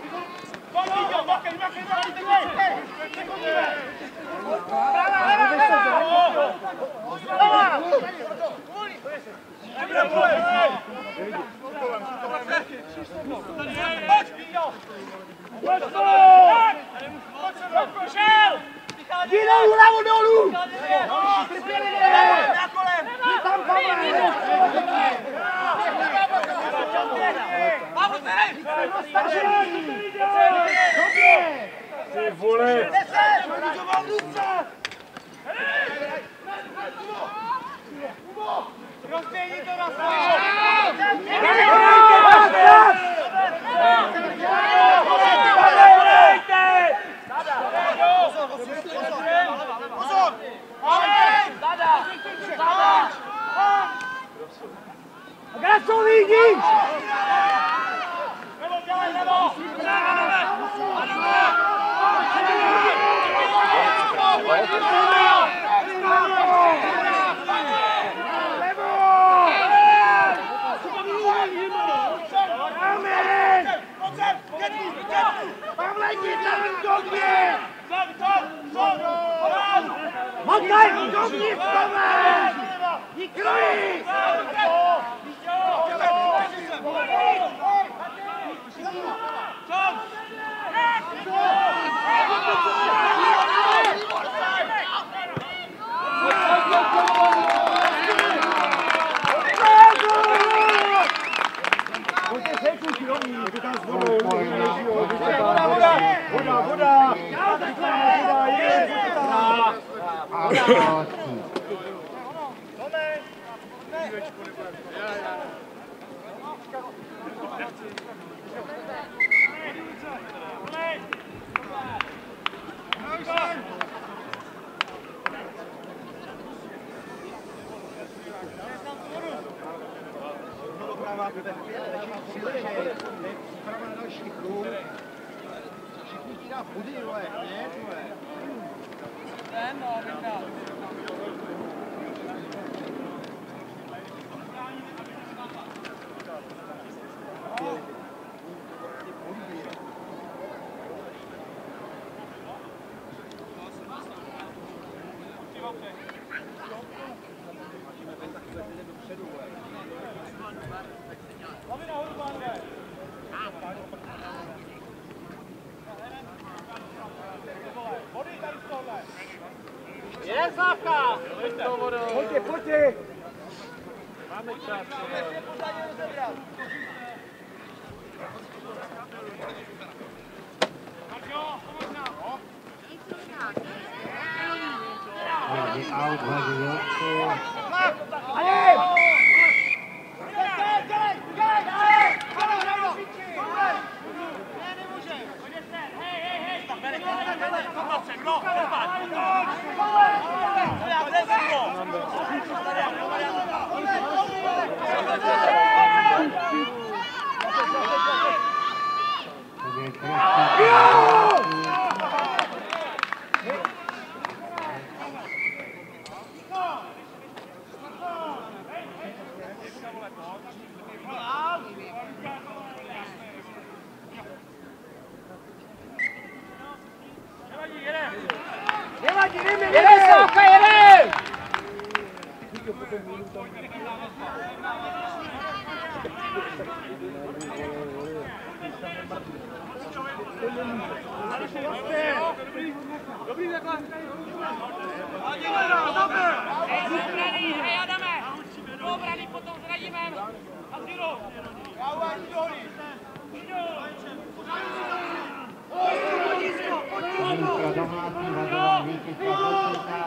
Jdi dolů, lavo dolů! Tam Ty vole! Rozběhni to na Pozor! Gracový, jdi! Motaj, dovnitř, Tomáš! Nikoli! kluci, rovní, ty tam s vodou, voda, voda, voda, voda, voda, je, voda. A další. Příprava na další kruh. Všichni ti dá vody, vole, ne, vole. Ten, no, vyhrál. Je Slávka! Pojďte, pojďte! Máme čas. Tady aut hodí Josku. Ale! Nevadí, jdeme, jdeme! Jede Slávka, jede! Dobrý takhle. Hej, obraný, hej Adame! Obraný potom s Radimem! A s Jirou! Zítra domácí vadová vítězka Hoseka.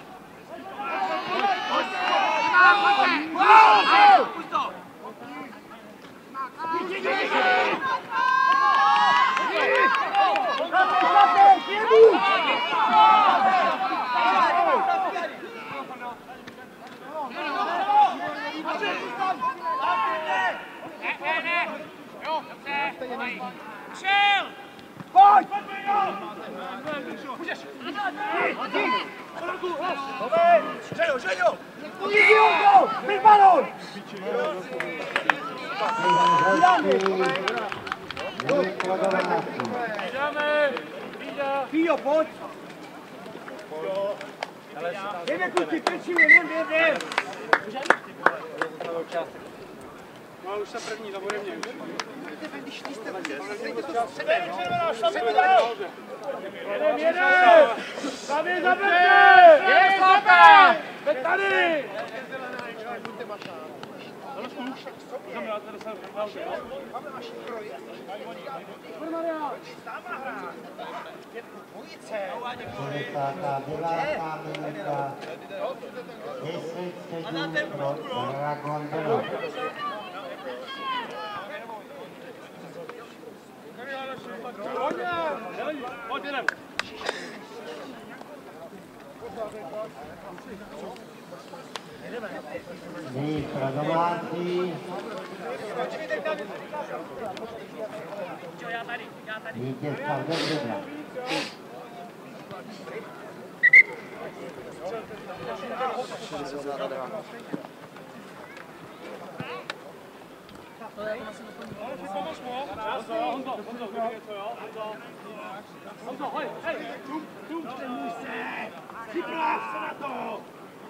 Ne, ne, ne! Jo, dobře! Šel! Pojď! Žejo, žejo! Ujíždí Honko! Pět balón! Jdeme! Vída! Píjo, pojď! Jdeme kluci, trčíme, jdem, jdem, jdem! No, už se první, to bude mě. Jedem, jedem! Tady, zaberte! Je Slávka! Teď tady! padesátá devátá minuta. deset sedm pro Dragon Brno. Pojď, jdem. Zítra domácí. Vítězka v Dobřina. Pomož mu. Honzo, Honzo, něco, jo? Honzo. Honzo, hoj, hej. Tum, tum. Připrav se na to!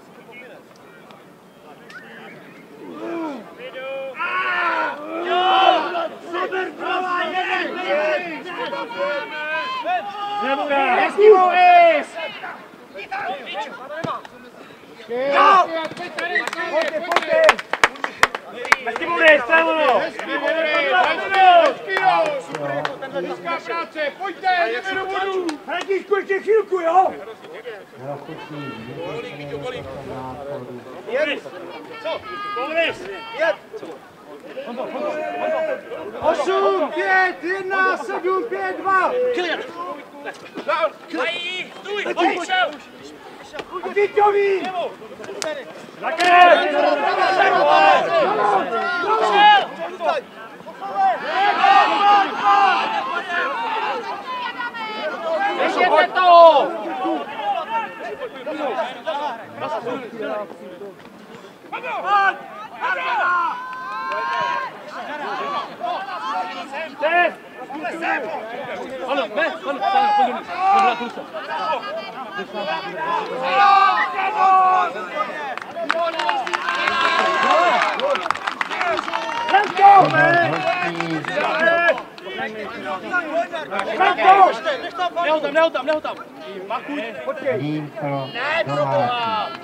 Super, pravá, jeden, jeden! Nebude! Hezký Boris! Jo! Pojďte, pojďte! Hezký Boris, to je ono! Hezký, práce, pojďte, jdeme do vodu! Františku, ještě chvilku, jo? Jen! Co? Povlis! Jen! Osm, pět, jedna, sedm, pět, dva! Mají, stůj, pojď, šel! A Víťovi! Také! Ještě to! Ano, ne, ano, pojď, dobrá kluce. Neho tam, neho tam, neho tam. Tým pro domácí.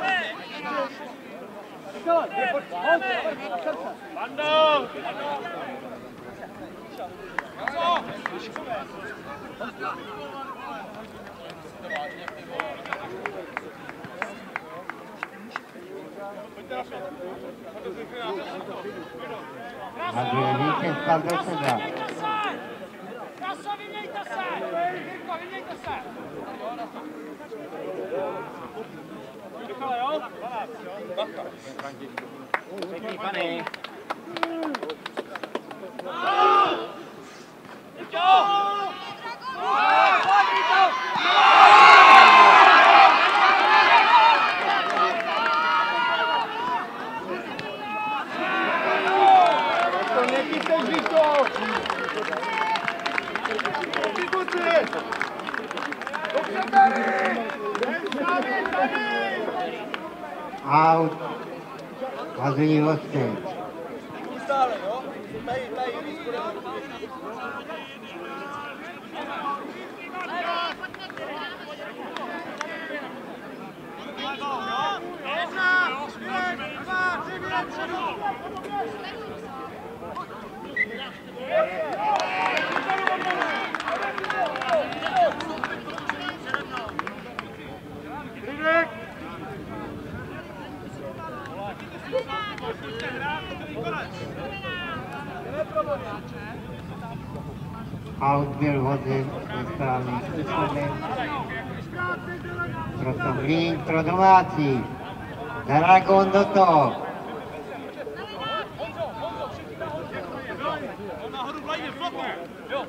Vando! A dvě vítězka do sebe. Kraso, vyměňte se! Jirko, vyměňte se! Michale, jo? Pěkný, pane. Out. Hazují hosty. Stále, jo? Tady, tady, víc bude. Jedna, dvě, dva, tři, během předu! Out byl hozen ze správný způsobem. Proto Mlín pro domácí. Dragon do toho. Nahoru vlajně, flotne! Jo!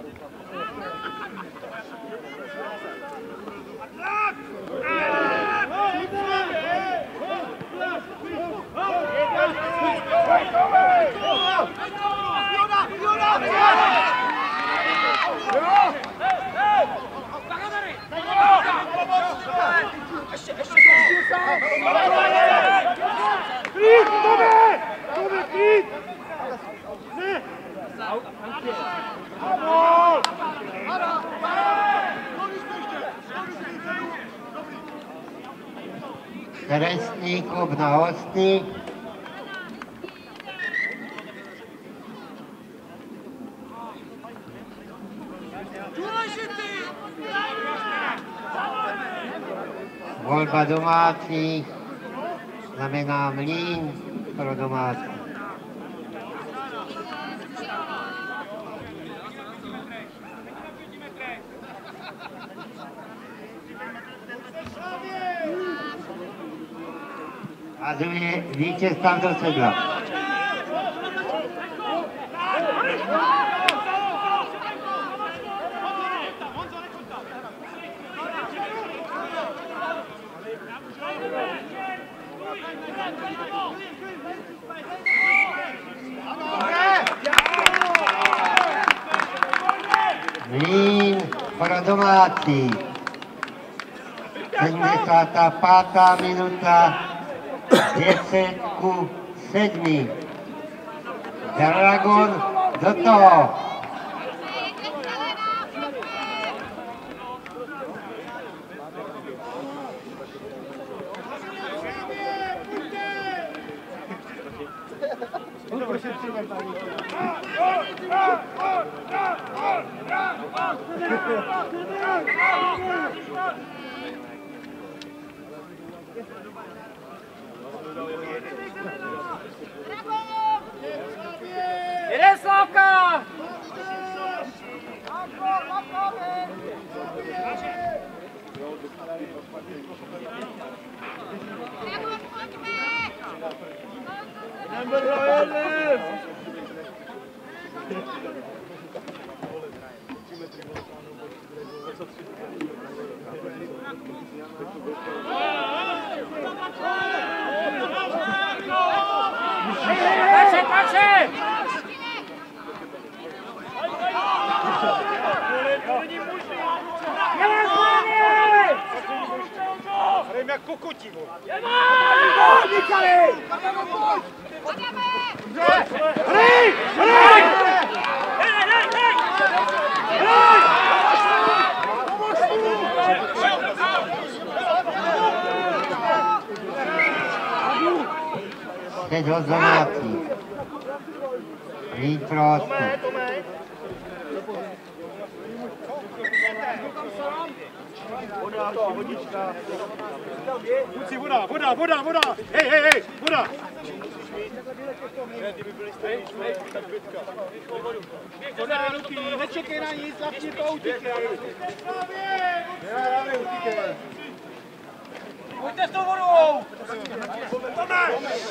Klid, Tome! Tome, klid! Ne! Trestný klub na hosty. Volba domácích znamená Mlín pro domácí. A druhý vítěz tam do sedla. Mlín pro domácí. sedmdesátá pátá minuta, deset ku sedmi. Dragon do toho. Jede Slavka! Pače, pače! Hrajeme jak kokoti, vole. Hrej! Hrej! Teď ho zavrátí. Vítrovský. Voda, vodička. Kluci, voda, voda, voda, voda. Hej, hej, hej, voda. Ne, ty by byli stejný člověk, tak bytka. Voda, ruky, nečekej na nic, lapni to, utíkej. Nehráme, utíkej. Pojďte s tou vodou. Tome!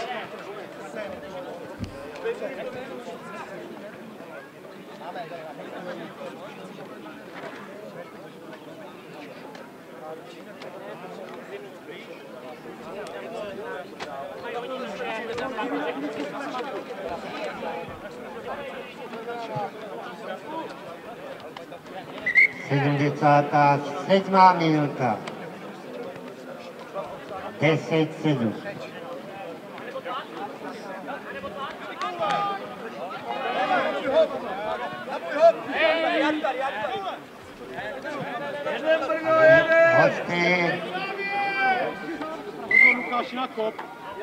sedmdesátá sedmá minuta. deset sedm. Hosty. Lukáš na kop.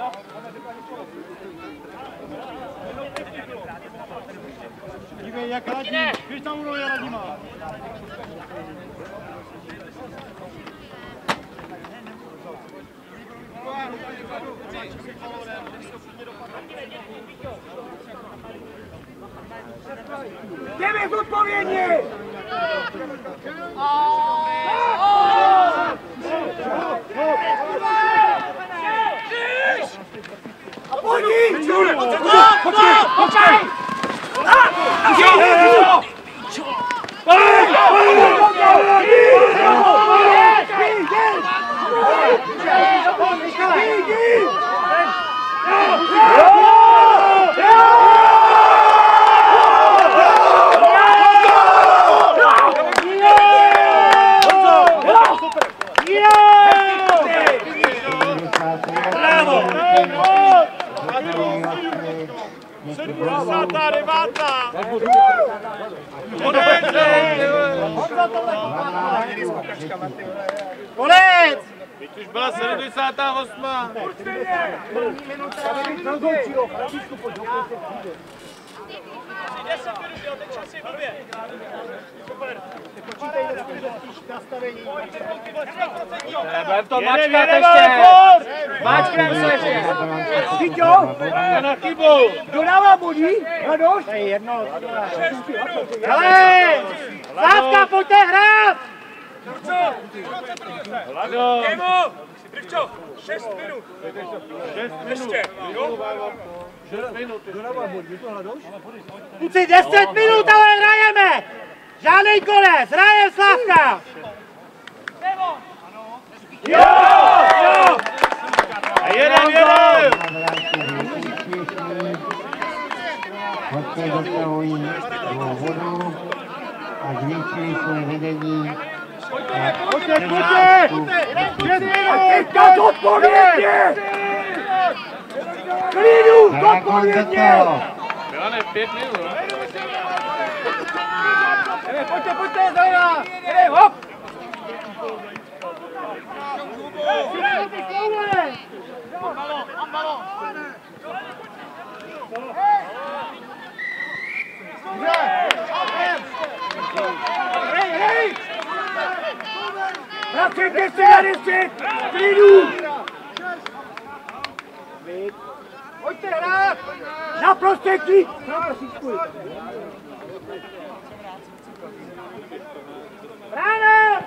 Dívej, jak radí. Běž tam mnou, jak radí má. Jdeme zodpovědně! Pojď! Počkej! sedmdesátá devátá Konec! Teď už byla sedmdesátá osmá deset minut, jo, ten čas je blbě. Super. Budeme to mačkat ještě! Mačknem se ještě! Víťo? Na chybu! Kdo dává bodí? Radoš? To je jedno. Hele! Slávka, pojďte hrát! Lado! Kemo! Drivčo, šest minut. šest minut! Ještě, jo? šest minut! Kluci, deset minut, ale hrajeme! Žádnej konec, hrajem Slávka! Jo! Jo! A jeden, jeden! Hosté dostavují svou vodu a zvýšili své vedení. Pojďte, pojďte! Pět minut! Teďka zodpovědně! Klidu, zodpovědně! Milane, pět minut! Pojďte, pojďte, Zajra! Jdej, hop! Balon, balon! Hej, hej! Vracejte se na deset! Klidu! Pojďte hrát! Naprostý klid! Brána!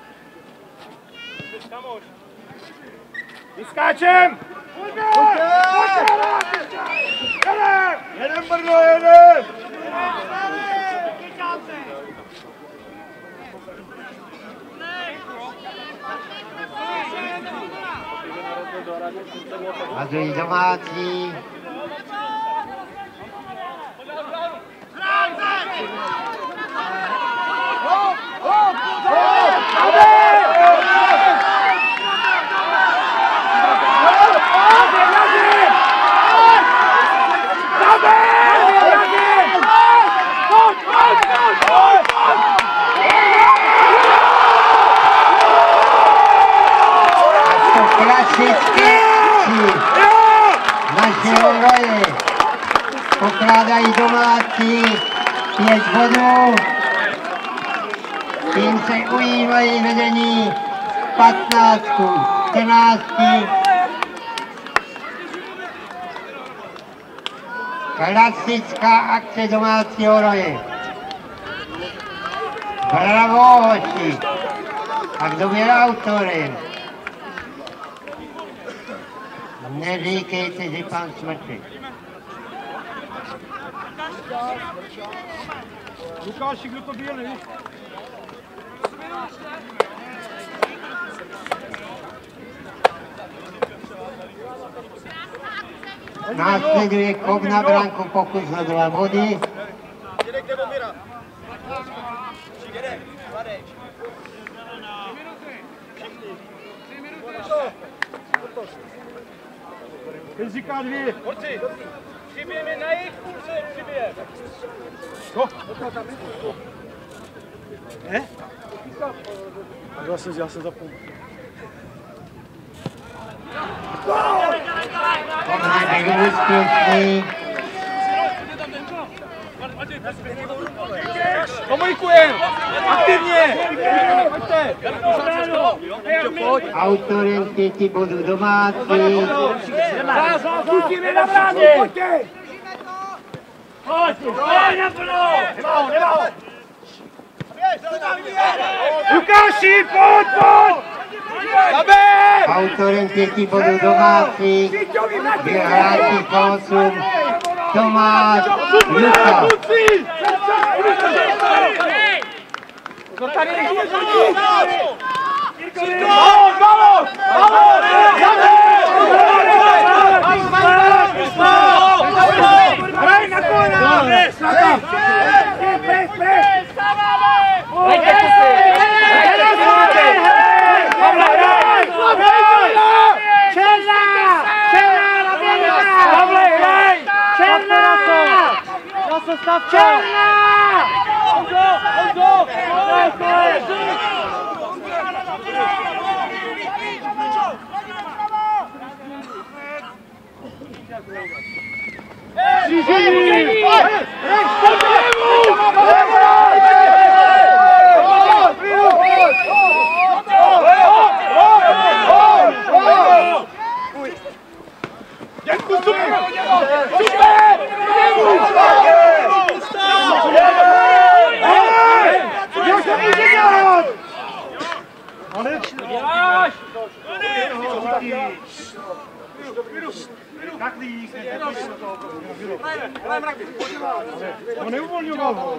Vyskáčem! Pojďte! Pojďte hrát! Jeden brdo, jeden! Hazují domácí. Klasické naše heroje pokládají domácí pět bodů, tím se ujímají vedení patnáctku, čtrnácti. Klasická akce domácího roje. Bravo, hoši. A kdo byl autorem? Neříkejte, že pan Smrček. Lukáši, kdo to byl, nevíš? Následuje kop na branku, pokus na dva body. Dědek nebo Mira? Dědek, mladej. Ten říká dvě. Borci, přibijeme na jejich půlce, přibijeme. Co? Ne? Já jsem, já jsem zapomněl. Nebyl úspěšný. Komunikujem! Aktivně! Autorem pěti bodů domácí. Zkusíme na bráně! Pojďte! Pojď! Pojď naplno! Nemá ho, nemá ho! Lukáši, pojď, pojď! Autorem pěti bodů domácí byl hráči osm Tomáš Luka. Hraj na kolena! Pres, pres! Černá! Černá na běžná! Pavle, hraj! Černá! Já se stav Černá! Honzo! Honzo! Řízení! Dětku, super! Super! Jak to může dělat? Děláš! On neuvolňoval ho.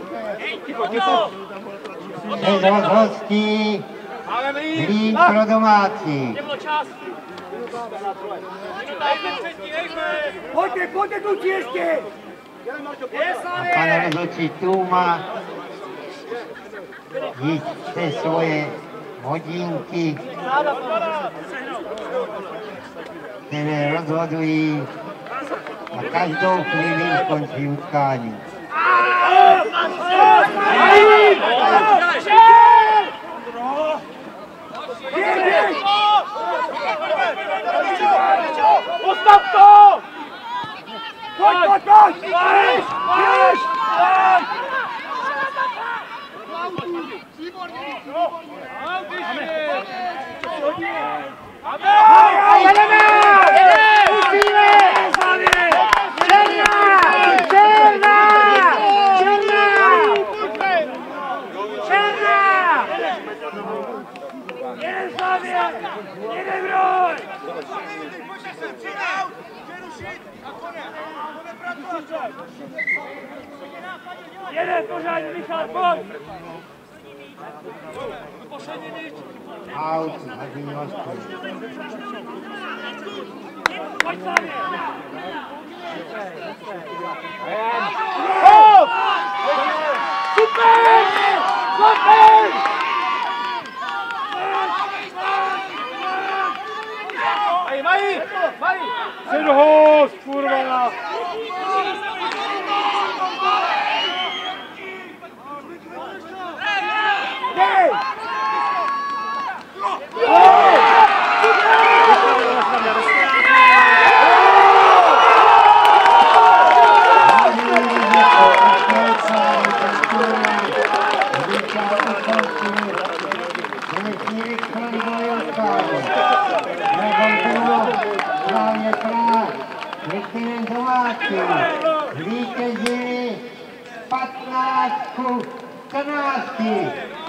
Před hostí Zlín pro domácí. Pojďte, pojďte kluci ještě! A pan rozhodčí Tůma jistě svoje hodinky, které rozhodují a každou chvíli končí utkání. Postav to! Pojď, pojď, pojď! Běž! Běž! Jedeme! Musíme! Černá! Černá! Černá! Černá! Jeden Slavě! Jeden broj! Jeden pořádně, Michal, pojď! Out, Hadin Moskou. Pojď Slavě! Super! Super! Mají, mají! Mají! Před host, kurva! Dej! Vítězili patnáct ku čtrnácti.